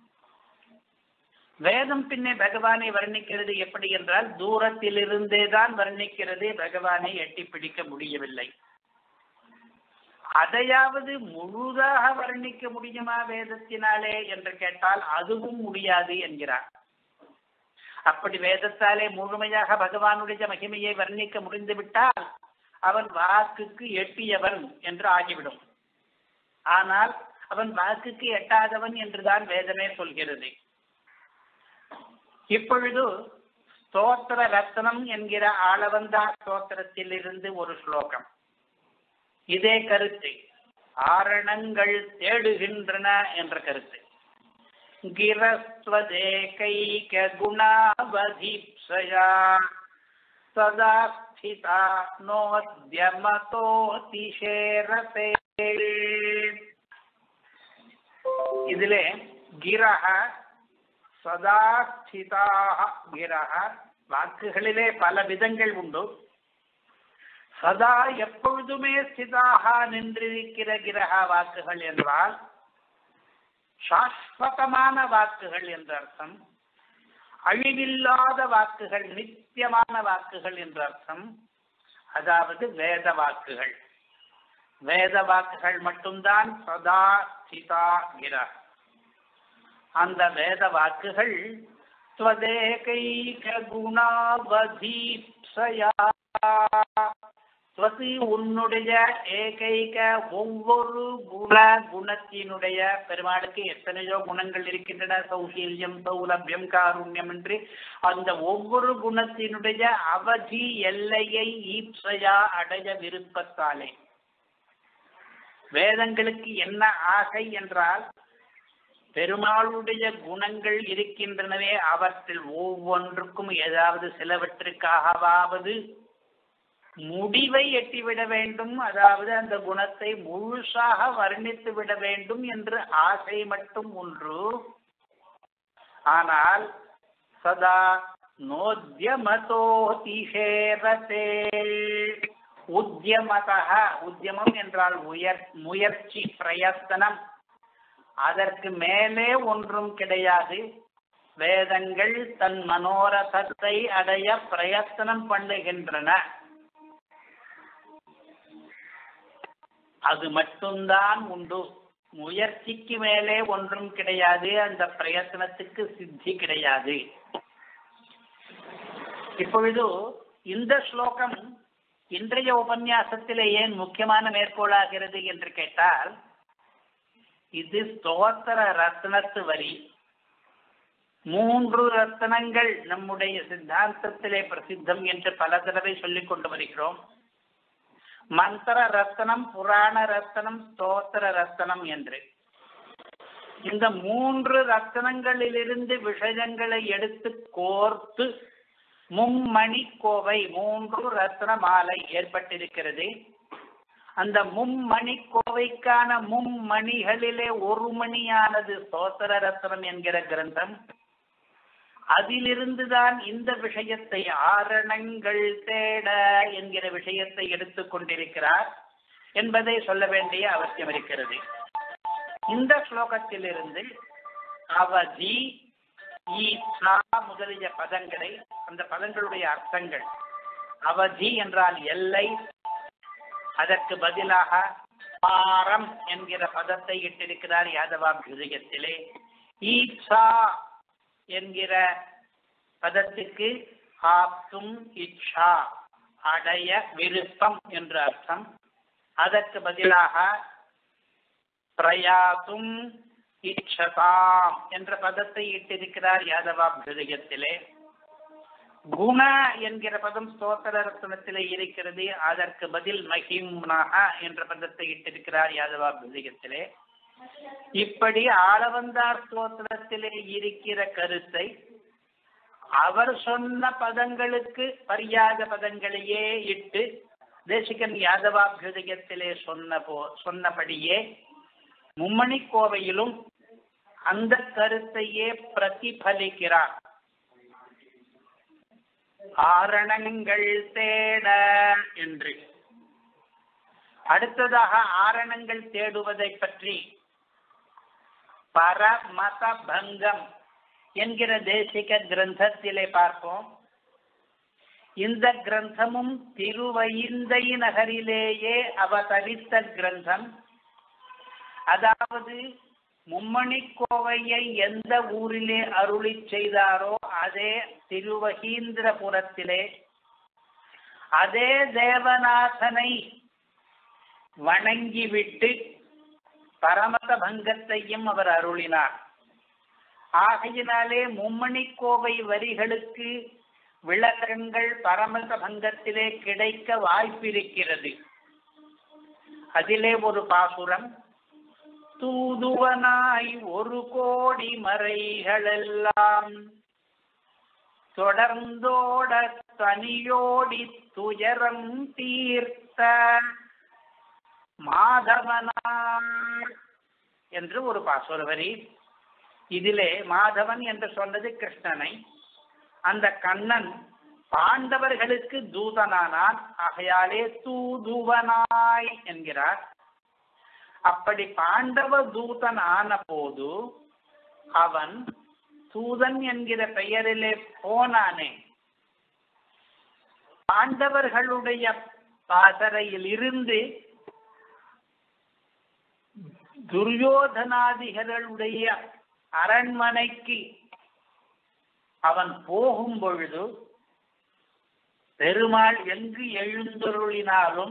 A: வேதம் பின்னே பகவானை வர்ணிக்கிறது எப்படி என்றால், தூரத்திலிருந்தேதான் வர்ணிக்கிறது, பகவானை எட்டி பிடிக்க முடியவில்லை. அதையாவது முழுதாக வர்ணிக்க முடியுமா வேதத்தினாலே என்று கேட்டால் அதுவும் முடியாது என்கிறார். அப்படி வேதத்தாலே முழுமையாக பகவானுடைய மகிமையை வர்ணிக்க முடிந்துவிட்டால் அவன் வாக்குக்கு எட்டியவன் என்று ஆகிவிடும். ஆனால் அவன் வாக்குக்கு எட்டாதவன் என்றுதான் வேதமே சொல்கிறது. இப்பொழுது ஸ்தோத்திர ரத்னம் என்கிற ஆளவந்தா ஸ்தோத்திரத்தில் இருந்து ஒரு ஸ்லோகம். இதே கருத்து ஆரணங்கள் தேடுகின்றன என்ற கருத்து. கிரஸ்வதேகைக குணாவதீப்சயா சதா ஸ்திதா நோத்யமதோதிஷேரதே. இதிலே கிரஹ சதா ஸ்திதாக, கிரஹ வாக்குகளிலே பல விதங்கள் உண்டு. சதா எப்பொழுதுமே ஸ்திதாக நின்றிருக்கிற கிரக வாக்குகள் என்றால் சாஸ்வதமான வாக்குகள் என்ற அர்த்தம். அழிவில்லாத வாக்குகள், நித்தியமான வாக்குகள் என்ற அர்த்தம். அதாவது வேத வாக்குகள். வேத வாக்குகள் மட்டும்தான் சதா ஸ்திதா கிரஹ. அந்த வேத வாக்குகள் ஸ்வதேகைக குணாவதீப்சயா, உன்னுடைய ஏகைக ஒவ்வொரு குணத்தினுடைய, பெருமாளுக்கு எத்தனையோ குணங்கள் இருக்கின்றன, சௌசீல்யம் சௌலபியம் காருண்யம் என்று, அந்த ஒவ்வொரு குணத்தினுடைய அவதி எல்லையை ஈப்சையா அடைய விருப்பத்தாலே. வேதங்களுக்கு என்ன ஆசை என்றால் பெருமாளுடைய குணங்கள் இருக்கின்றனவே, அவற்றில் ஒவ்வொன்றுக்கும் ஏதாவது சிலவற்றுக்காகவாவது முடிவை எட்டிவிட வேண்டும், அதாவது அந்த குணத்தை முழுசாக வர்ணித்து விட வேண்டும் என்று ஆசை மட்டும் ஒன்று. ஆனால் சதா நோத்யமதோதிஷேரதே, உத்யமதः, உத்யமம் என்றால் முயற்சி, பிரயத்தனம், அதற்கு மேலே ஒன்றும் கிடையாது. வேதங்கள் தன் மனோரதத்தை அடைய பிரயத்தனம் பண்ணுகின்றன, அது மட்டும்தான் உண்டு. முயற்சிக்கு மேலே ஒன்றும் கிடையாது, அந்த பிரயத்தனத்துக்கு சித்தி கிடையாது. இப்பொழுது இந்த ஸ்லோகம் இன்றைய உபன்யாசத்திலே ஏன் முக்கியமான மேற்கோளாகிறது என்று கேட்டால், இது ஸ்தோத்திர ரத்னத்து வரி. 3 ரத்னங்கள் நம்முடைய சித்தாந்தத்திலே பிரசித்தம் என்று பல தடவை சொல்லிக் கொண்டு வருகிறோம். மந்திர ரத்னம், புராண ரத்னம், ஸ்தோத்திர ரத்னம் என்று. இந்த 3 ரத்னங்களிலிருந்து விஷயங்களை எடுத்து கோர்த்து மும்மணி கோவை, 3 ரத்ன மாலை ஏற்பட்டிருக்கிறது. அந்த மும்மணி கோவைக்கான மும்மணிகளிலே ஒரு மணியானது ஸ்தோத்திர ரத்னம் என்கிற கிரந்தம். அதிலிருந்துதான் இந்த விஷயத்தை, ஆரணங்கள் தேட என்கிற விஷயத்தை எடுத்துக் கொண்டிருக்கிறார் என்பதை சொல்ல வேண்டிய அவசியம் இருக்கிறது. இந்த ஸ்லோகத்திலிருந்து அவதி, ஈச்சா முதலிய பதங்களை, அந்த பதங்களுடைய அர்த்தங்கள், அவதி என்றால் எல்லை, அதற்கு பதிலாக பாரம் என்கிற பதத்தை இட்டிருக்கிறார் யாதவாபியுதயத்திலே. ஈச்சா என்கிற பதத்துக்கு ஆப்தும் இச்சா, அடைய விருப்பம் என்று அர்த்தம். அதற்கு பதிலாக பிரயாத்தும் இச்சதாம் என்ற பதத்தை இட்டிருக்கிறார் யாதவாபியுதயத்திலே. குண என்கிற பதம் ஸ்தோத்திர ரத்னத்திலே இருக்கிறது, அதற்கு பதில் மகிம்னஹ என்ற பதத்தை இட்டிருக்கிறார் யாதவாபியுதயத்திலே. இப்படி ஆளவந்தார் ஸ்தோத்திரத்திலே இருக்கிற கருத்தை அவர் சொன்ன பதங்களுக்கு பரியாத பதங்களையே இட்டு தேசிகன் யாதவாபியுதயத்திலே சொன்னபடியே மும்மணி கோவையிலும் அந்த கருத்தையே பிரதிபலிக்கிறார். ஆரணங்கள் தேட என்று. அடுத்ததாக ஆரணங்கள் தேடுவதை பற்றி பரமத பங்கம் என்கிற தேசிக கிரந்தத்திலே பார்ப்போம். இந்த கிரந்தமும் திருவையிந்தை நகரிலேயே அவதரித்த கிரந்தம். அதாவது மும்மணி கோவையை எந்த ஊரிலே அருளி செய்தாரோ அதே திருவகீந்திரபுரத்திலே அதே தேவநாதனை வணங்கிவிட்டு பரமத பங்கத்தையும் அவர் அருளினார். ஆகையினாலே மும்மணி கோவை வரிகளுக்கு விளக்கங்கள் பரமத பங்கத்திலே கிடைக்க வாய்ப்பிருக்கிறது. அதிலே ஒரு பாசுரம், தூதுவனாய் ஒரு கோடி மறைகளெல்லாம் தொடர்ந்தோட தனியோடி துயரம் தீர்த்த மாதவனார் என்று ஒரு பாசுர வரி. இதிலே மாதவன் என்று சொன்னது கிருஷ்ணனை. அந்த கண்ணன் பாண்டவர்களுக்கு தூதனானான். ஆகையாலே தூதுவனாய் என்கிறார். அப்படி பாண்டவ தூதன் ஆன போது அவன் தூதன் என்கிற பெயரிலே போனானே, பாண்டவர்களுடைய பாசறையில் இருந்து துரியோதனாதிகளுடைய அரண்மனைக்கு அவன் போகும் பொழுது பெருமாள் எங்கு எழுந்தருளினாலும்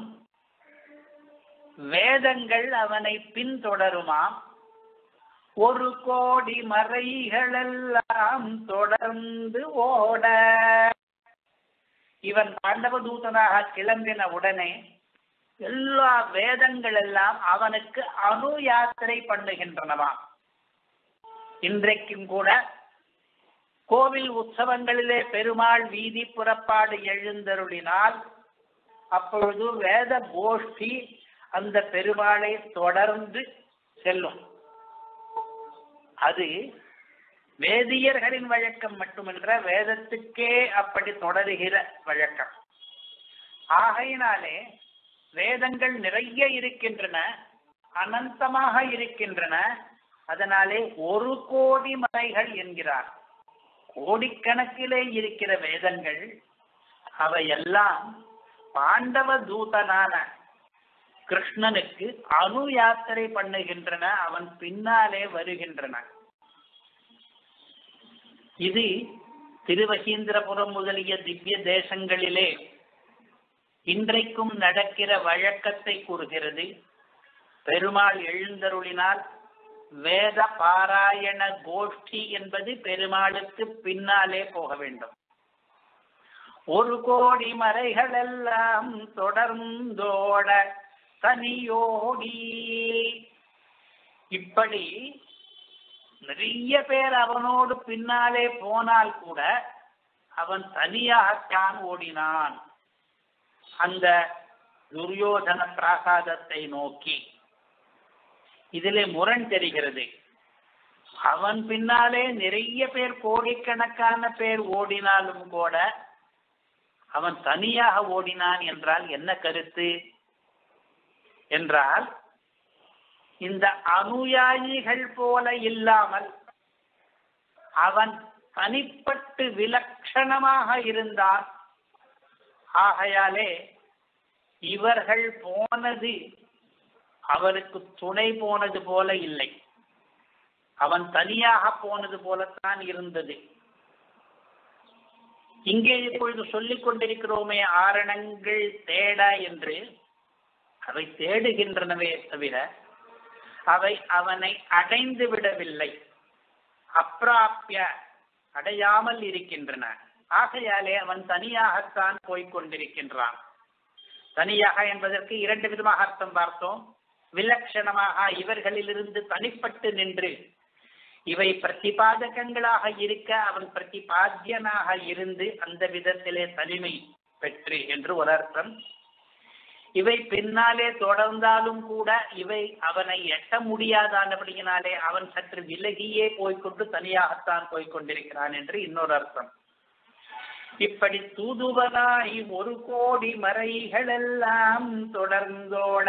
A: வேதங்கள் அவனை பின்தொடருமாம். ஒரு கோடி மறைகளெல்லாம் தொடர்ந்து ஓட. இவன் பாண்டவ தூதனாக கிளம்பின உடனே எல்லா வேதங்கள் எல்லாம் அவனுக்கு அணு யாத்திரை பண்ணுகின்றனவாம். இன்றைக்கும் கூட கோவில் உற்சவங்களிலே பெருமாள் வீதி புறப்பாடு எழுந்தருளினால் அப்பொழுது வேத கோஷ்டி அந்த பெருமாளை தொடர்ந்து செல்லும். அது வேதியர்களின் வழக்கம் மட்டுமன்ற, வேதத்துக்கே அப்படி தொடருகிற வழக்கம். ஆகையினாலே வேதங்கள் நிறைய இருக்கின்றன, அனந்தமாக இருக்கின்றன. அதனாலே ஒரு கோடி மறைகள் என்கிறார். கோடிக்கணக்கிலே இருக்கிற வேதங்கள் அவையெல்லாம் பாண்டவ தூதனான கிருஷ்ணனுக்கு அணு யாத்திரை பண்ணுகின்றன, அவன் பின்னாலே வருகின்றன. இது திருவகீந்திரபுரம் முதலிய திவ்ய தேசங்களிலே இன்றைக்கும் நடக்கிற வழக்கத்தை கூறுகிறது. பெருமாள் எழுந்தருளினால் வேத பாராயண கோஷ்டி என்பது பெருமாளுக்கு பின்னாலே போக வேண்டும். ஒரு கோடி மறைகள் எல்லாம் தொடர்ந்தோட தனியோடி. இப்படி நிறைய பேர் அவனோடு பின்னாலே போனால் கூட அவன் தனியாகத்தான் ஓடினான் அந்த துரியோதன பிராசாதத்தை நோக்கி. இதிலே முரண் தெரிகிறது. அவன் பின்னாலே நிறைய பேர், கோடிக்கணக்கான பேர் ஓடினாலும் கூட அவன் தனியாக ஓடினான் என்றால் என்ன கருத்து என்றால், இந்த அனுயாயிகள் போல இல்லாமல் அவன் தனிப்பட்டு விலட்சணமாக இருந்தான். ஆகையாலே இவர்கள் போனது அவருக்கு துணை போனது போல இல்லை, அவன் தனியாக போனது போலத்தான் இருந்தது. இங்கே இப்பொழுது சொல்லிக் கொண்டிருக்கிறோமே ஆரணங்கள் தேட என்று, அவை தேடுகின்றனவே தவிர அவை அவனை அடைந்து விடவில்லை, அப்பிராப்பிய அடையாமல் இருக்கின்றன. ஆகையாலே அவன் தனியாகத்தான் போய்கொண்டிருக்கின்றான். தனியாக என்பதற்கு இரண்டு விதமாக அர்த்தம் பார்த்தோம். விலட்சணமாக இவர்களிலிருந்து தனிப்பட்டு நின்று இவை பிரதிபாதகங்களாக இருக்க அவன் பிரதிபாத்தியனாக இருந்து அந்த விதத்திலே தனிமை பெற்று என்று ஒரு அர்த்தம். இவை பின்னாலே தொடர்ந்தாலும் கூட இவை அவனை எட்ட முடியாதானபடியினாலே அவன் சற்று விலகியே போய்கொண்டு தனியாகத்தான் போய்கொண்டிருக்கிறான் என்று இன்னொரு அர்த்தம். இப்படி தூதுவனாய் ஒரு கோடி மறைகளெல்லாம் தொடர்ந்தோட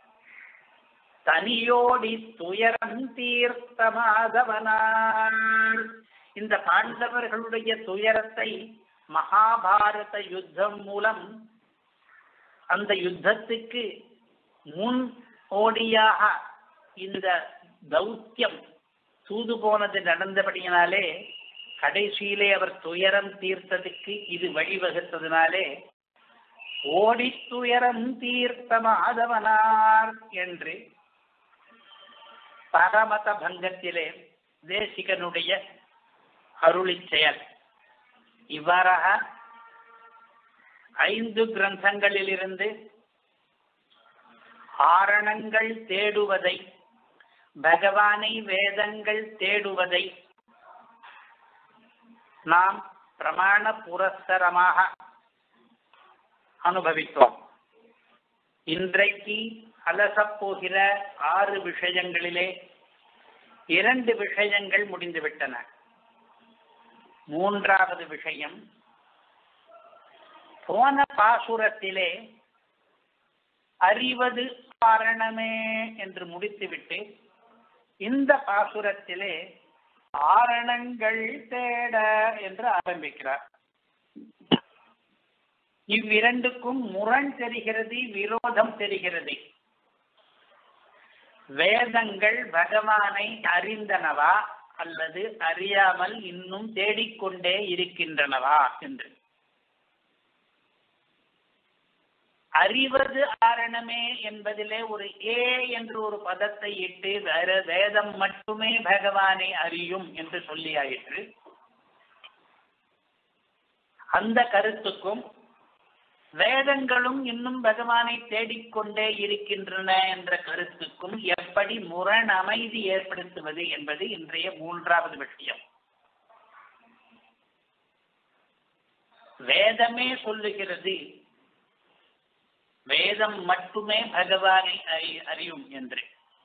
A: தனியோடி துயரம் தீர்த்த மாதவனார். இந்த பாண்டவர்களுடைய துயரத்தை மகாபாரத யுத்தம் மூலம் அந்த யுத்தத்துக்கு முன் ஓடியாக இந்த தௌத்தியம் தூது போனது நடந்தபடியினாலே கடைசியிலே அவர் துயரம் தீர்த்ததுக்கு இது வழிவகுத்ததினாலே ஓடி துயரம் தீர்த்த மாதவனார் என்று பரமத பங்கத்திலே தேசிகனுடைய அருளிச் செயல். இவ்வாறாக 5 கிரந்தங்களிலிருந்து ஆரணங்கள் தேடுவதை, பகவானை வேதங்கள் தேடுவதை நாம் பிரமாண புரஸ்தரமாக அனுபவித்தோம். இன்றைக்கு அலசப்போகிற 6 விஷயங்களிலே 2 விஷயங்கள் முடிந்துவிட்டன. 3வது விஷயம் போன பாசுரத்திலே அறிவது காரணமே என்று முடித்துவிட்டு இந்த பாசுரத்திலே ஆரணங்கள் தேட என்று ஆரம்பிக்கிறார். இவ்விரண்டுக்கும் முரண் தெரிகிறது, விரோதம் தெரிகிறது. வேதங்கள் பகவானை அறிந்தனவா அல்லது அறியாமல் இன்னும் தேடிக்கொண்டே இருக்கின்றனவா என்று. அறிவது ஆரணமே என்பதிலே ஒரு ஏ என்று ஒரு பதத்தை இட்டு வேதம் மட்டுமே பகவானை அறியும் என்று சொல்லியாயிற்று. அந்த கருத்துக்கும் வேதங்களும் இன்னும் பகவானை தேடிக்கொண்டே இருக்கின்றன என்ற கருத்துக்கும் எப்படி முரண் அமைதி ஏற்படுத்துவது என்பது இன்றைய 3வது விஷயம். வேதமே சொல்லுகிறது வேதம் மட்டுமே பகவானை அறியும் என்று.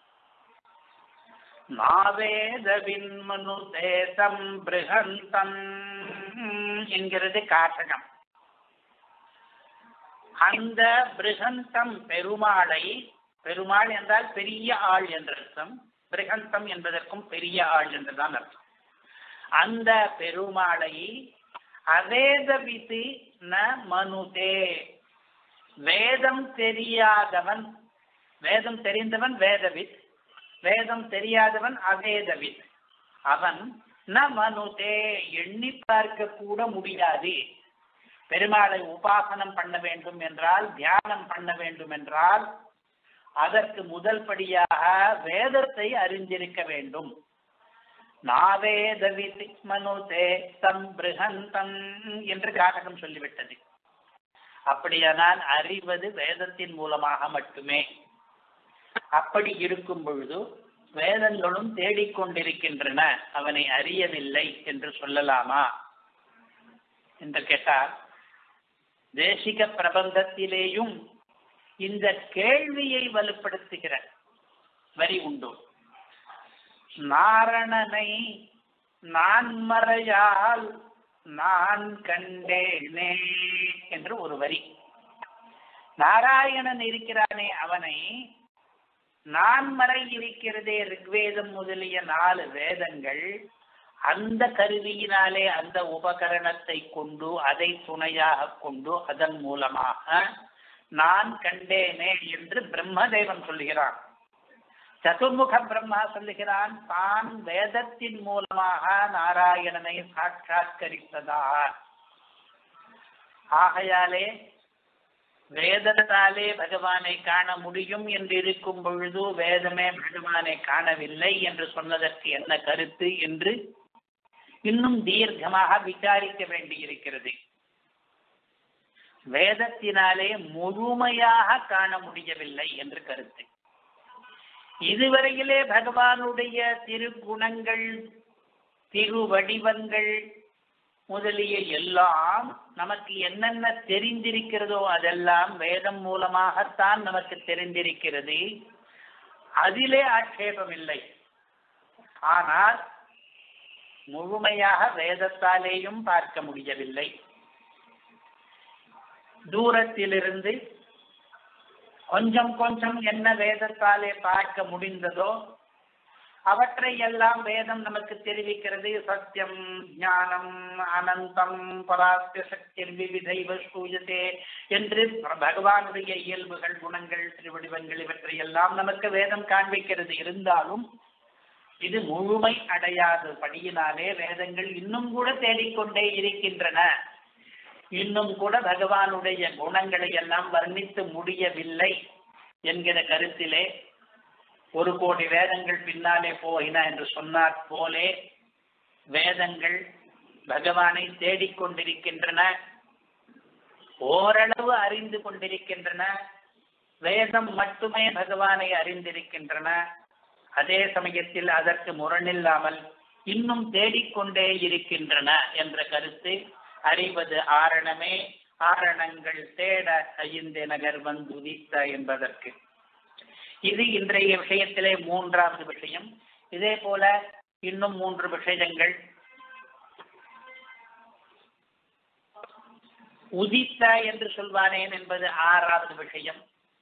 A: நாவேதவின் மனு தேசம் பிருகந்தம் என்கிறது காட்டகம். அந்த பிருகந்தம் பெருமாளை, பெருமாள் என்றால் பெரிய ஆள் என்ற அர்த்தம், பிருகந்தம் என்பதற்கும் பெரிய ஆள் என்றுதான் அர்த்தம். அந்த பெருமாளை அவேதவிதி ந மனுதே, வேதம் தெரியாதவன், வேதம் தெரிந்தவன் வேதவித், வேதம் தெரியாதவன் அவேதவித், அவன் ந மனுதே எண்ணி பார்க்க கூட முடியாது. பெருமாளை உபாசனம் பண்ண வேண்டும் என்றால், தியானம் பண்ண வேண்டும் என்றால் அதற்கு முதல் படியாக வேதத்தை அறிந்திருக்க வேண்டும். நாவேதவிதி மனுதே தம் பிருகந்தம் என்று காட்டகம் சொல்லிவிட்டது. அப்படியானால் அறிவது வேதத்தின் மூலமாக மட்டுமே. அப்படி இருக்கும் பொழுது வேதங்களும் தேடிக்கொண்டிருக்கின்றன, அவனை அறியவில்லை என்று சொல்லலாமா என்று கேட்டால், தேசிக பிரபந்தத்திலேயும் இந்த கேள்வியை வலுப்படுத்துகிற வரி உண்டு. நாரணனை நான்மறையால் நான் கண்டேனே என்று ஒரு வரி. நாராயணன் இருக்கிறானே அவனை நான்மறை இருக்கிறதே, ரிக்வேதம் முதலிய 4 வேதங்கள், அந்த கருவியினாலே அந்த உபகரணத்தை கொண்டு அதை துணையாக கொண்டு அதன் மூலமாக நான் கண்டேனே என்று பிரம்மதேவன் சொல்லுகிறான். சதுர்முக பிரம்மா சொல்லுகிறான் தான் வேதத்தின் மூலமாக நாராயணனை சாட்சாத்கரித்ததாக. ஆகையாலே வேதத்தாலே பகவானை காண முடியும் என்று இருக்கும் பொழுது வேதமே பகவானை காணவில்லை என்று சொன்னதற்கு என்ன கருத்து என்று இன்னும் தீர்க்கமாக விசாரிக்க வேண்டியிருக்கிறது. வேதத்தினாலே முழுமையாக காண முடியவில்லை என்று கருத்து. இதுவரையிலே பகவானுடைய திருக்குணங்கள், திருவடிவங்கள் முதலிய எல்லாம் நமக்கு என்னென்ன தெரிந்திருக்கிறதோ அதெல்லாம் வேதம் மூலமாகத்தான் நமக்கு தெரிந்திருக்கிறது. அதிலே ஆட்சேபம் இல்லை. ஆனால் முழுமையாக வேதத்தாலேயும் பார்க்க முடியவில்லை. தூரத்திலிருந்து கொஞ்சம் கொஞ்சம் என்ன வேதத்தாலே பார்க்க முடிந்ததோ அவற்றை எல்லாம் வேதம் நமக்கு தெரிவிக்கிறது. சத்தியம், ஞானம், அனந்தம், பராஸ்ய சக்தி விவிதைவ சூயதே என்று பகவானுடைய இயல்புகள், குணங்கள், திருவடிவங்கள் இவற்றை எல்லாம் நமக்கு வேதம் காண்பிக்கிறது. இருந்தாலும் இது முழுமை அடையாதபடியினாலே வேதங்கள் இன்னும் கூட தேடிக்கொண்டே இருக்கின்றன. இன்னும் கூட பகவானுடைய குணங்களை எல்லாம் வர்ணித்து முடியவில்லை என்கிற கருத்திலே 1 கோடி வேதங்கள் பின்னாலே போகின என்று சொன்னார் போலே வேதங்கள் பகவானை தேடிக்கொண்டிருக்கின்றன, ஓரளவு அறிந்து கொண்டிருக்கின்றன. வேதம் மட்டுமே பகவானை அறிந்திருக்கின்றன. அதே சமயத்தில் அதற்கு முரணில்லாமல் இன்னும் தேடிக்கொண்டே இருக்கின்றன என்ற கருத்து அறிவது ஆரணமே, ஆரணங்கள் தேட ஐந்தே நகர் வந்துதித்த என்பதற்கு. இது இன்றைய விஷயத்திலே 3வது விஷயம். இதே போல இன்னும் 3 விஷயங்கள். உதித்த என்று சொல்வானேன் என்பது 6வது விஷயம்.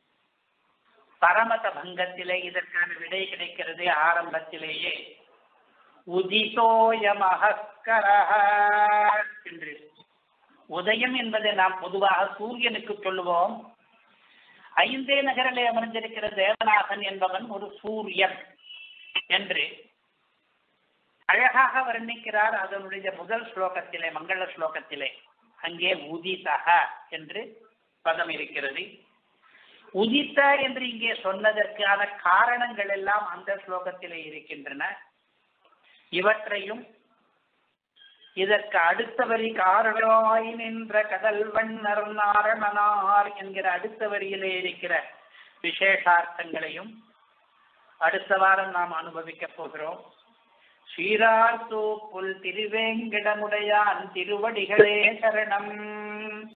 A: பரமத பங்கத்திலே இதற்கான விடை கிடைக்கிறது ஆரம்பத்திலேயே. உதிதோயமஹஸ்கரஹ என்று. உதயம் என்பதை நாம் பொதுவாக சூரியனுக்கு சொல்லுவோம். ஐந்தே நகரிலே அமர்ந்திருக்கிற தேவநாதன் என்பவன் ஒரு சூரியன் என்று அழகாக வர்ணிக்கிறார். அதனுடைய முதல் ஸ்லோகத்திலே, மங்கள ஸ்லோகத்திலே அங்கே உதிதஹ என்று பதம் இருக்கிறது. உதித்த என்று இங்கே சொன்னதற்கான காரணங்கள் எல்லாம் அந்த ஸ்லோகத்திலே இருக்கின்றன. இவற்றையும் இதற்கு அடுத்த வரி காரணாய் நின்ற கடல் வண்ணர் நாரணனார் என்கிற அடுத்த வரியிலே இருக்கிற விசேஷார்த்தங்களையும் அடுத்த வாரம் நாம் அனுபவிக்க போகிறோம். ஸ்ரீரார் தூப்புல் திருவேங்கடமுடையான் திருவடிகளே சரணம்.